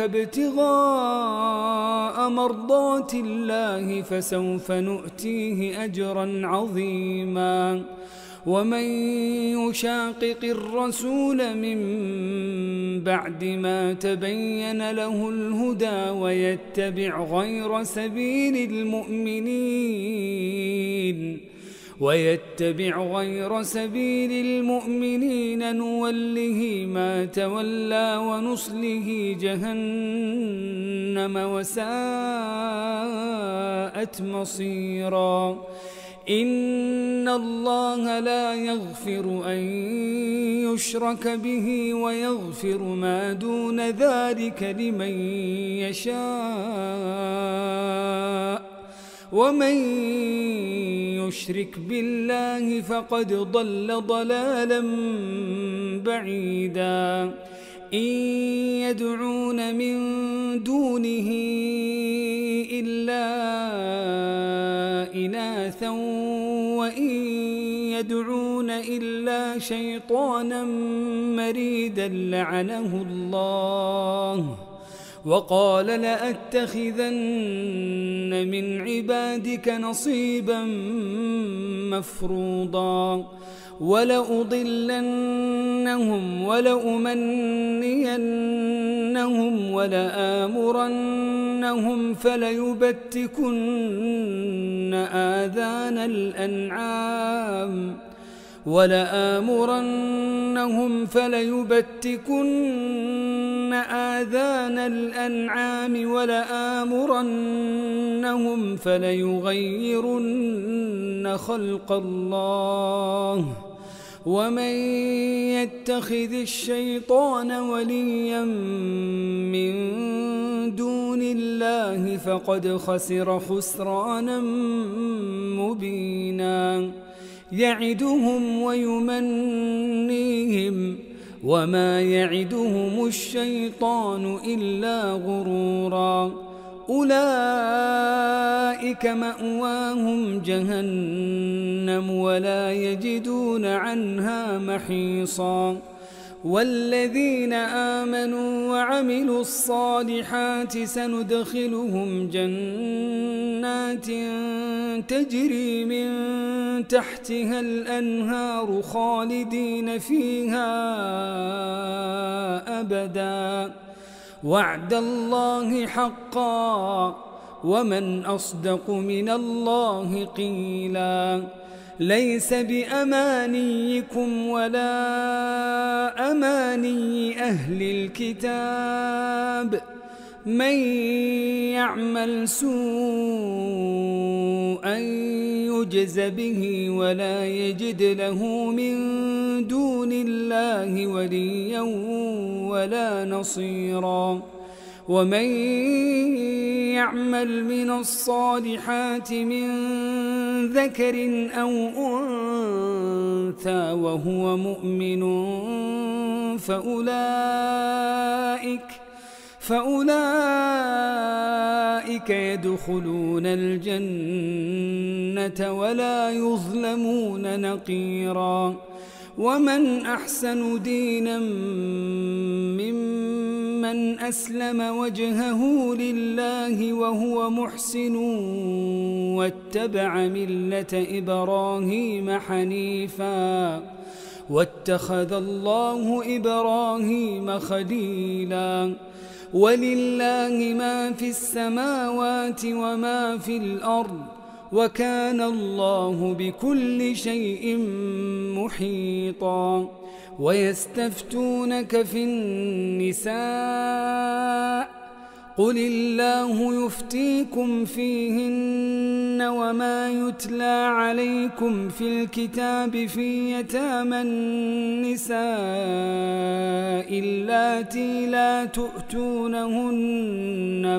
ابتغاء مرضات الله فسوف نؤتيه أجرا عظيما. ومن يشاقق الرسول من بعد ما تبين له الهدى ويتبع غير سبيل المؤمنين نوله ما تولى ونصله جهنم وساءت مصيرا. إن الله لا يغفر أن يشرك به ويغفر ما دون ذلك لمن يشاء ومن يشرك بالله فقد ضل ضلالا بعيدا. إن يدعون من دونه إلا إناثا وإن يدعون إلا شيطانا مريدا لعنه الله وقال لأتخذن من عبادك نصيبا مفروضا. ولأضلنهم ولأمنينهم ولآمرنهم فليبتكن آذان الأنعام ولآمرنهم فليغيرن خلق الله. ومن يتخذ الشيطان وليا من دون الله فقد خسر خسرانا مبينا. يعدهم ويمنيهم وما يعدهم الشيطان إلا غرورا. أولئك مأواهم جهنم ولا يجدون عنها محيصا. والذين آمنوا وعملوا الصالحات سندخلهم جنات تجري من تحتها الأنهار خالدين فيها أبدا وعد الله حقا ومن أصدق من الله قيلا. ليس بأمانيكم ولا أماني أهل الكتاب من يعمل سوءا يجز به ولا يجد له من دون الله وليا ولا نصيرا. ومن يعمل من الصالحات من ذكر أو أنثى وهو مؤمن فأولئك يدخلون الجنة ولا يظلمون نقيرا. ومن أحسن دينا ممن من أسلم وجهه لله وهو محسن واتبع ملة إبراهيم حنيفا واتخذ الله إبراهيم خليلا ولله ما في السماوات وما في الأرض وكان الله بكل شيء محيطا ويستفتونك في النساء قل الله يفتيكم فيهن وما يتلى عليكم في الكتاب في يتامى النساء اللاتي لا تؤتونهن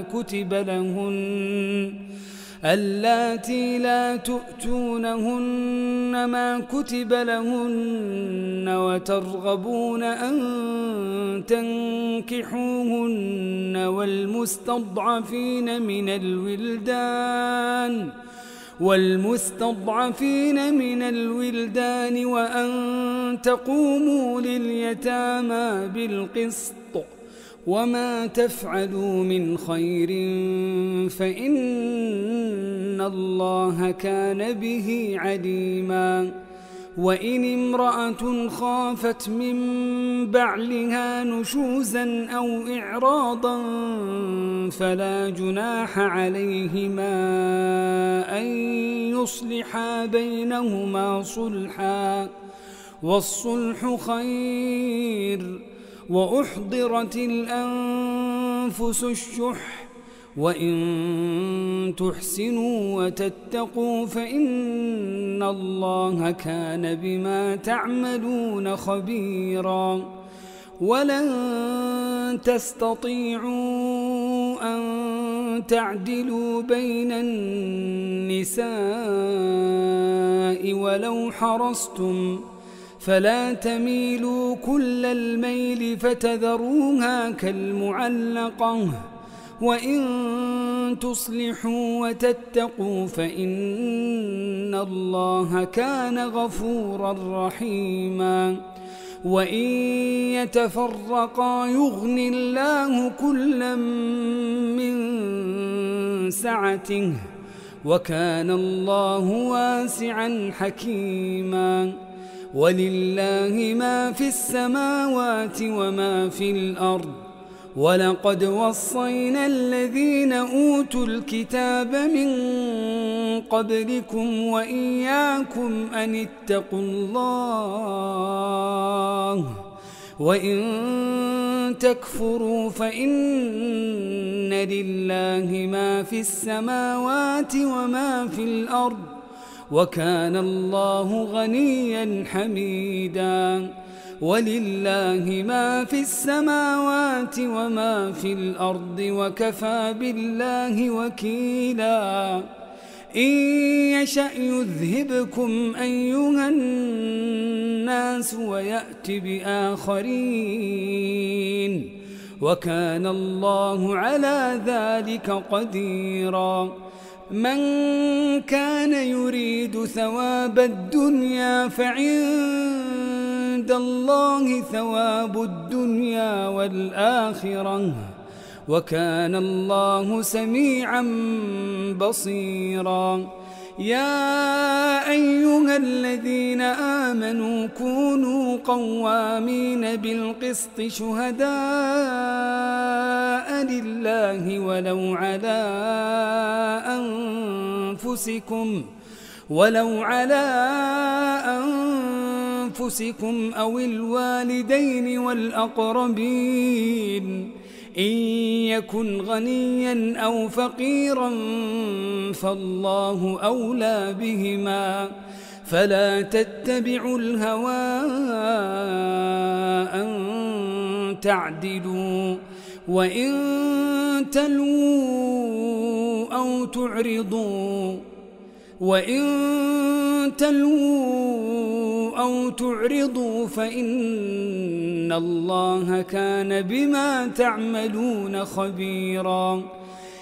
ما كتب لهن وترغبون أن تنكحوهن والمستضعفين من الولدان وأن تقوموا لليتامى بالقسط وما تفعلوا من خير فإن الله كان به عليما وإن امرأة خافت من بعلها نشوزا أو إعراضا فلا جناح عليهما أن يصلحا بينهما صلحا والصلح خير وأحضرت الأنفس الشح وإن تحسنوا وتتقوا فإن الله كان بما تعملون خبيرا ولن تستطيعوا أن تعدلوا بين النساء ولو حرصتم فلا تميلوا كل الميل فتذروها كالمعلقة وإن تصلحوا وتتقوا فإن الله كان غفورا رحيما وإن يتفرقا يغن الله كلا من سعته وكان الله واسعا حكيما ولله ما في السماوات وما في الأرض ولقد وصينا الذين أوتوا الكتاب من قبلكم وإياكم أن اتقوا الله وإن تكفروا فإن لله ما في السماوات وما في الأرض وكان الله غنيا حميدا ولله ما في السماوات وما في الأرض وكفى بالله وكيلا إن يشأ يذهبكم أيها الناس ويأت بآخرين وكان الله على ذلك قديرا من كان يريد ثواب الدنيا فعند الله ثواب الدنيا والآخرة وكان الله سميعا بصيرا يا أيها الذين آمنوا كونوا قوامين بالقسط شهداء لله ولو على أنفسكم أو الوالدين والأقربين إن يكن غنيا أو فقيرا فالله أولى بهما فلا تتبعوا الهوى أن تعدلوا وإن تلووا أو تعرضوا فإن الله كان بما تعملون خبيرا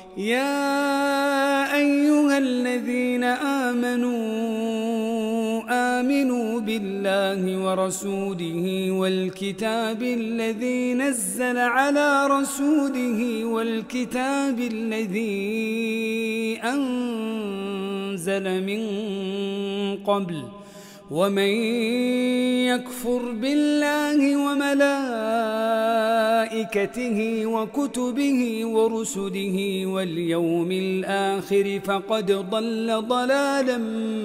يا أيها الذين آمنوا آمنوا بالله ورسوله والكتاب الذي نزل على رسوله والكتاب الذي أنزل من قبل ومن يكفر بالله وملائكته وكتبه ورسله واليوم الآخر فقد ضل ضلالا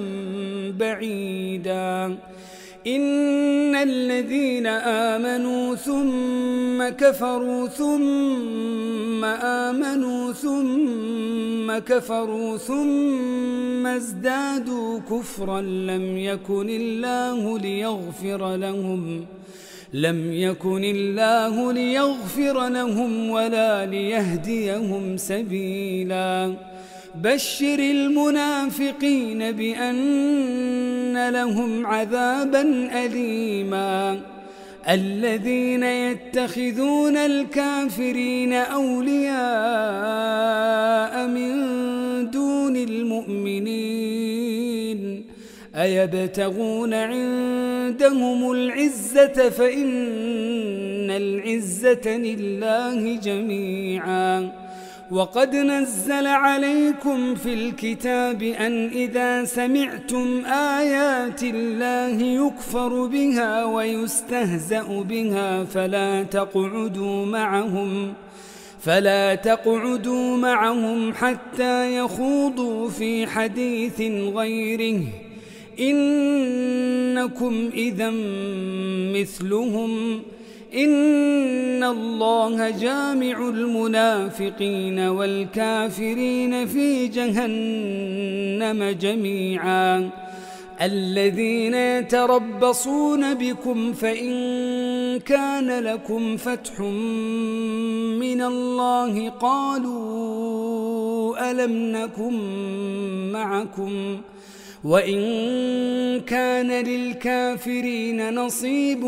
بعيدا إن الذين آمنوا ثم كفروا ثم آمنوا ثم كفروا ثم ازدادوا كفرا لم يكن الله ليغفر لهم ولا ليهديهم سبيلا بشر المنافقين بأن لهم عذابا أليما الذين يتخذون الكافرين أولياء من دون المؤمنين أيبتغون عندهم العزة فإن العزة لله جميعا وقد نزل عليكم في الكتاب أن إذا سمعتم آيات الله يكفر بها ويستهزأ بها فلا تقعدوا معهم حتى يخوضوا في حديث غيره إنكم إذا مثلهم إن الله جامع المنافقين والكافرين في جهنم جميعا الذين يتربصون بكم فإن كان لكم فتح من الله قالوا ألم نكن معكم وإن كان للكافرين نصيب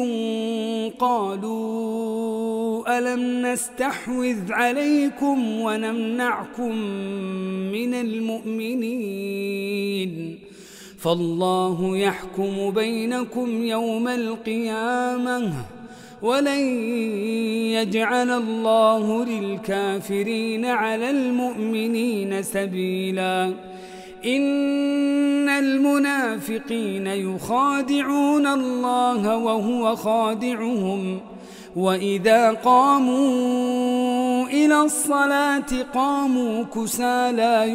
قالوا ألم نستحوذ عليكم ونمنعكم من المؤمنين فالله يحكم بينكم يوم القيامة ولن يجعل الله للكافرين على المؤمنين سبيلا إن المنافقين يخادعون الله وهو خادعهم وإذا قاموا إلى الصلاة قاموا كسالى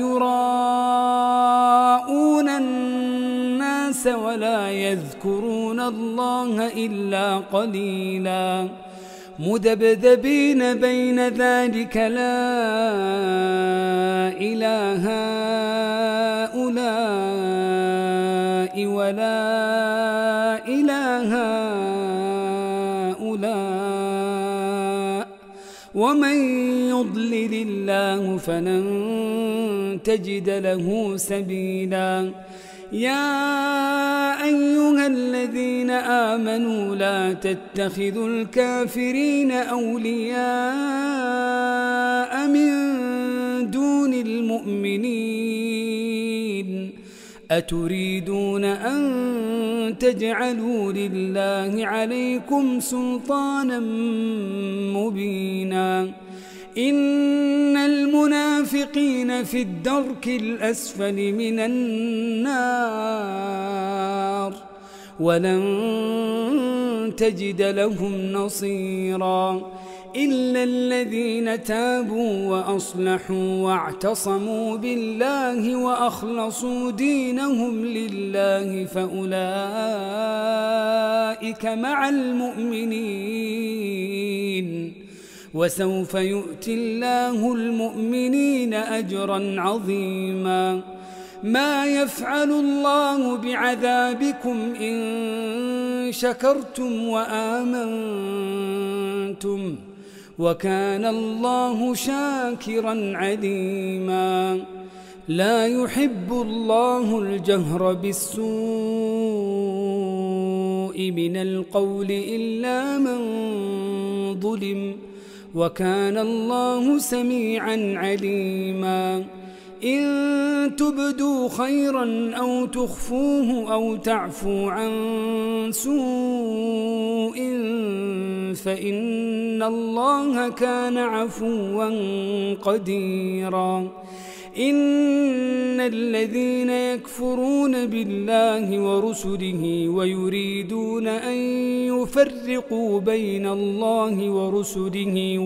يراءون الناس ولا يذكرون الله إلا قليلا مذبذبين بين ذلك لا إله هؤلاء ولا إله هؤلاء ومن يضلل الله فلن تجد له سبيلا يا أيها الذين آمنوا لا تتخذوا الكافرين أولياء من دون المؤمنين أتريدون أن تجعلوا لله عليكم سلطانا مبينا إن المنافقين في الدرك الأسفل من النار ولن تجد لهم نصيرا إلا الذين تابوا وأصلحوا واعتصموا بالله وأخلصوا دينهم لله فأولئك مع المؤمنين وسوف يؤتي الله المؤمنين أجرا عظيما ما يفعل الله بعذابكم إن شكرتم وآمنتم وكان الله شاكرا عليما لا يحب الله الجهر بالسوء من القول إلا من ظلم وكان الله سميعا عليما إن تبدوا خيرا أو تخفوه أو تعفو عن سوء فإن الله كان عفوا قديرا. إن الذين يكفرون بالله ورسله ويريدون أن يفرقوا بين الله ورسله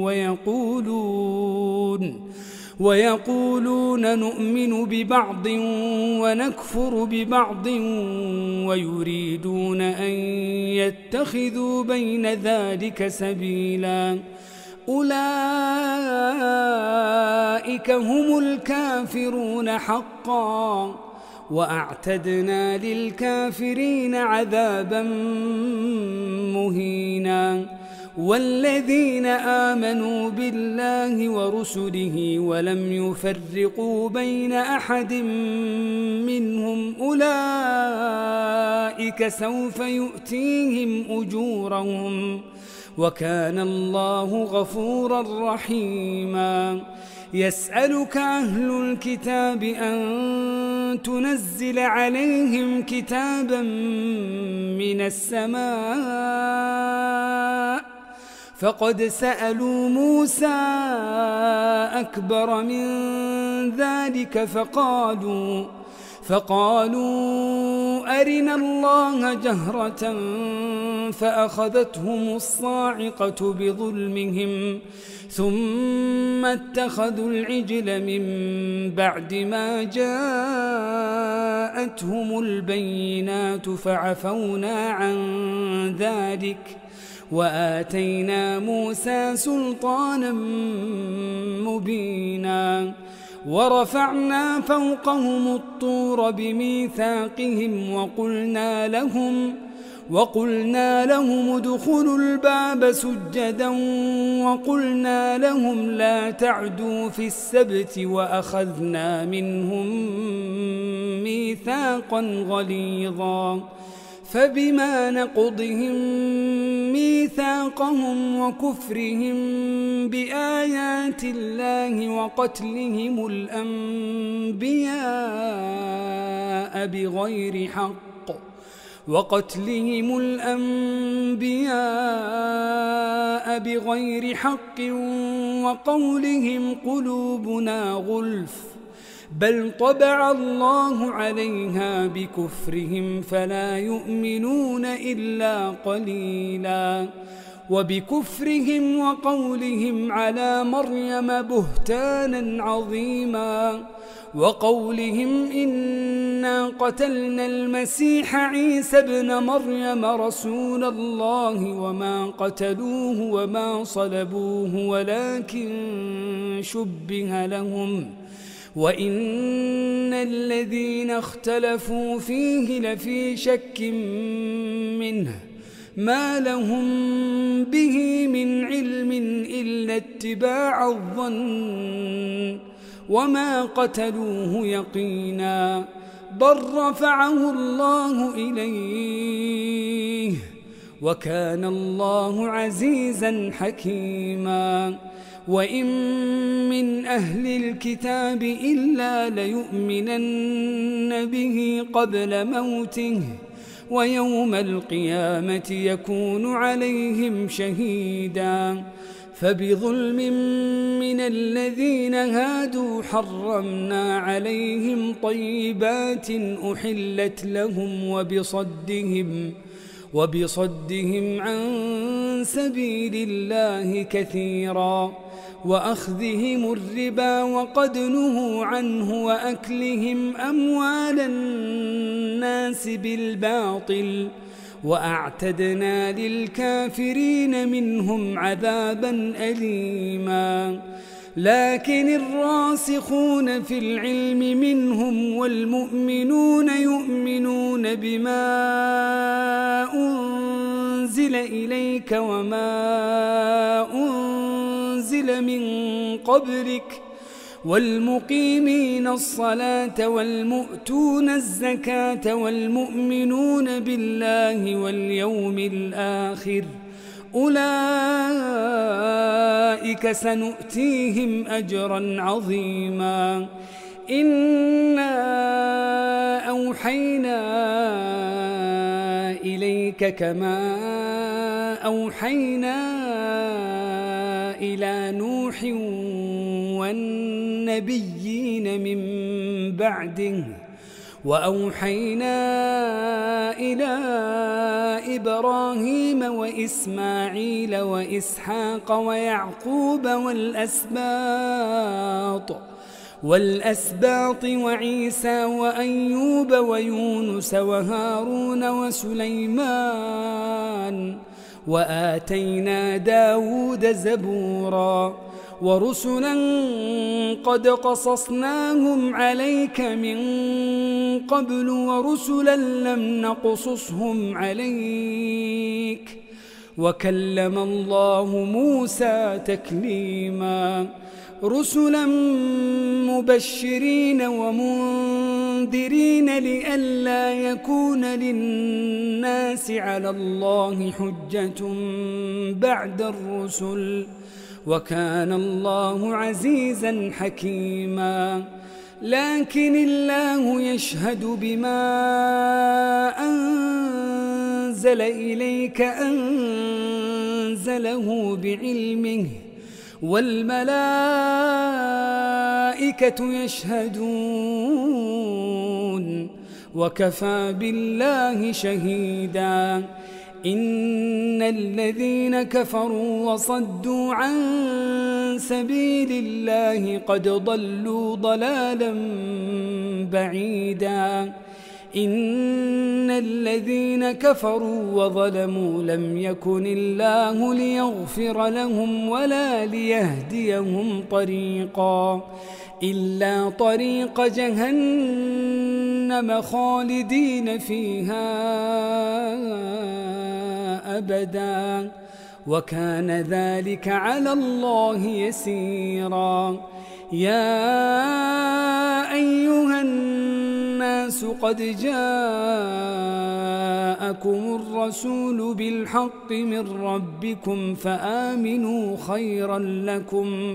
ويقولون نؤمن ببعض ونكفر ببعض ويريدون أن يتخذوا بين ذلك سبيلا أولئك هم الكافرون حقا وأعتدنا للكافرين عذابا مهينا. والذين آمنوا بالله ورسله ولم يفرقوا بين أحد منهم أولئك سوف يؤتيهم أجورهم وكان الله غفورا رحيما. يسألك أهل الكتاب أن تنزل عليهم كتابا من السماء فقد سألوا موسى أكبر من ذلك فقالوا أرنا الله جهرة فأخذتهم الصاعقة بظلمهم ثم اتخذوا العجل من بعد ما جاءتهم البينات فعفونا عن ذلك وآتينا موسى سلطانا مبينا. ورفعنا فوقهم الطور بميثاقهم وقلنا لهم ادخلوا الباب سجدا وقلنا لهم لا تعدوا في السبت وأخذنا منهم ميثاقا غليظا. فبما نقضهم ميثاقهم وكفرهم بآيات الله وقتلهم الأنبياء بغير حق وقولهم قلوبنا غلف بل طبع الله عليها بكفرهم فلا يؤمنون إلا قليلا. وبكفرهم وقولهم على مريم بهتانا عظيما وقولهم إنا قتلنا المسيح عيسى ابن مريم رسول الله وما قتلوه وما صلبوه ولكن شبه لهم وإن الذين اختلفوا فيه لفي شك منه ما لهم به من علم إلا اتباع الظن وما قتلوه يقينا بل رفعه الله إليه وكان الله عزيزا حكيما. وإن من أهل الكتاب إلا ليؤمنن به قبل موته ويوم القيامة يكون عليهم شهيدا. فبظلم من الذين هادوا حرمنا عليهم طيبات أحلت لهم وبصدهم عن سبيل الله كثيرا وأخذهم الربا وقد نهوا عنه وأكلهم أموال الناس بالباطل وأعتدنا للكافرين منهم عذابا أليما. لكن الراسخون في العلم منهم والمؤمنون يؤمنون بما أنزل إليك وما أنزل من قبلك والمقيمين الصلاة والمؤتون الزكاة والمؤمنون بالله واليوم الآخر أولئك سنؤتيهم أجرا عظيما. إنا أوحينا إليك كما أوحينا إلى نوح والنبيين من بعده وأوحينا إلى إبراهيم وإسماعيل وإسحاق ويعقوب والأسباط وعيسى وأيوب ويونس وهارون وسليمان وآتينا داود زبورا ورسلا قد قصصناهم عليك من قبل ورسلا لم نقصصهم عليك وكلم الله موسى تكليما رسلا مبشرين ومنذرين لئلا يكون للناس على الله حجة بعد الرسل وكان الله عزيزا حكيما لكن الله يشهد بما أنزل إليك أنزله بعلمه والملائكة يشهدون وكفى بالله شهيدا إن الذين كفروا وصدوا عن سبيل الله قد ضلوا ضلالا بعيدا إن الذين كفروا وظلموا لم يكن الله ليغفر لهم ولا ليهديهم طريقا إلا طريق جهنم خالدين فيها أبدا وكان ذلك على الله يسيرا يا أيها الناس قد جاءكم الرسول بالحق من ربكم فآمنوا خيرا لكم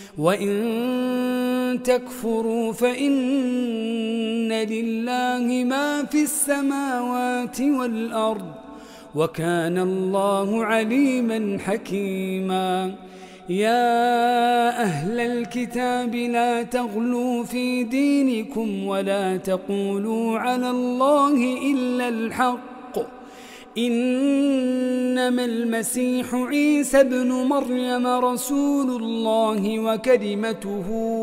وإن تكفروا فإن لله ما في السماوات والأرض وكان الله عليما حكيما يا أهل الكتاب لا تغلوا في دينكم ولا تقولوا على الله إلا الحق إنما المسيح عيسى ابن مريم رسول الله وكلمته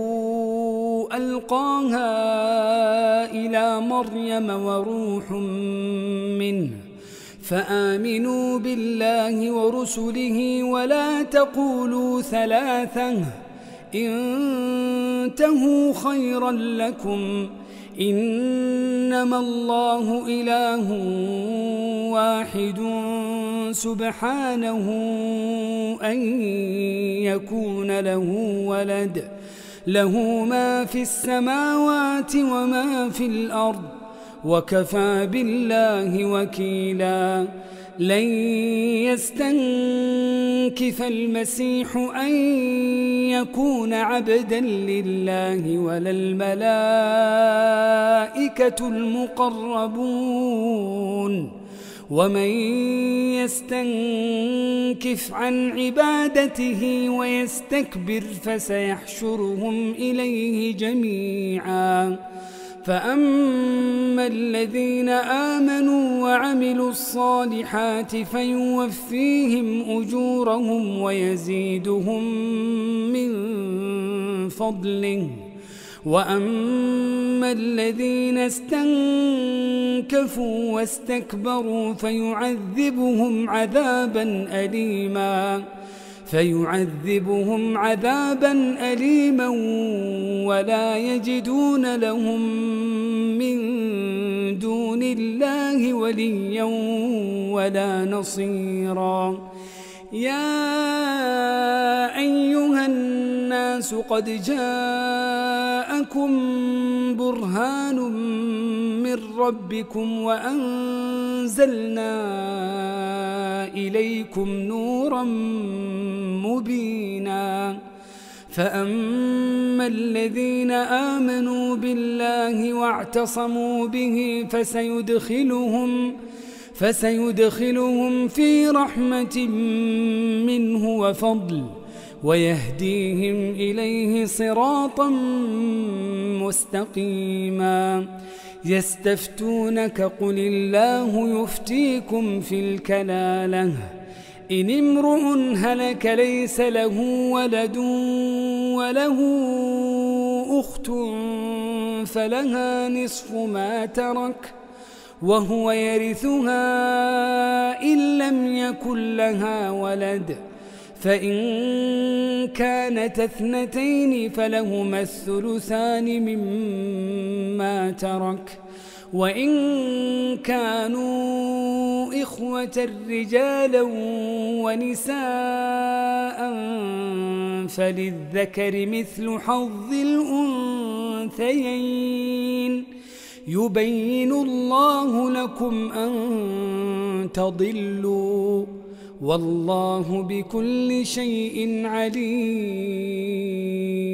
ألقاها إلى مريم وروح منه فآمنوا بالله ورسله ولا تقولوا ثلاثة انتهوا خيرا لكم إنما الله إله واحد سبحانه أن يكون له ولد له ما في السماوات وما في الأرض وكفى بالله وكيلا لن يستنكف المسيح أن يكون عبدا لله ولا الملائكة المقربون ومن يستنكف عن عبادته ويستكبر فسيحشرهم إليه جميعا فأما الذين آمنوا وعملوا الصالحات فيوفيهم أجورهم ويزيدهم من فضله وأما الذين استنكفوا واستكبروا فيعذبهم عذابا أليما ولا يجدون لهم من دون الله وليا ولا نصيرا يا أيها الناس قد جاءكم برهان من ربكم وأنزلنا إليكم نورا مبينا فأما الذين آمنوا بالله واعتصموا به فسيدخلهم في رحمة منه وفضل ويهديهم إليه صراطا مستقيما. يستفتونك قل الله يفتيكم في الكلالة إن امرؤ هلك ليس له ولد وله أخت فلها نصف ما ترك وهو يرثها إن لم يكن لها ولد، فإن كانت اثنتين فلهما الثلثان مما ترك، وإن كانوا إخوة رجالا ونساء فللذكر مثل حظ الأنثيين يبين الله لكم أن تضلوا والله بكل شيء عليم.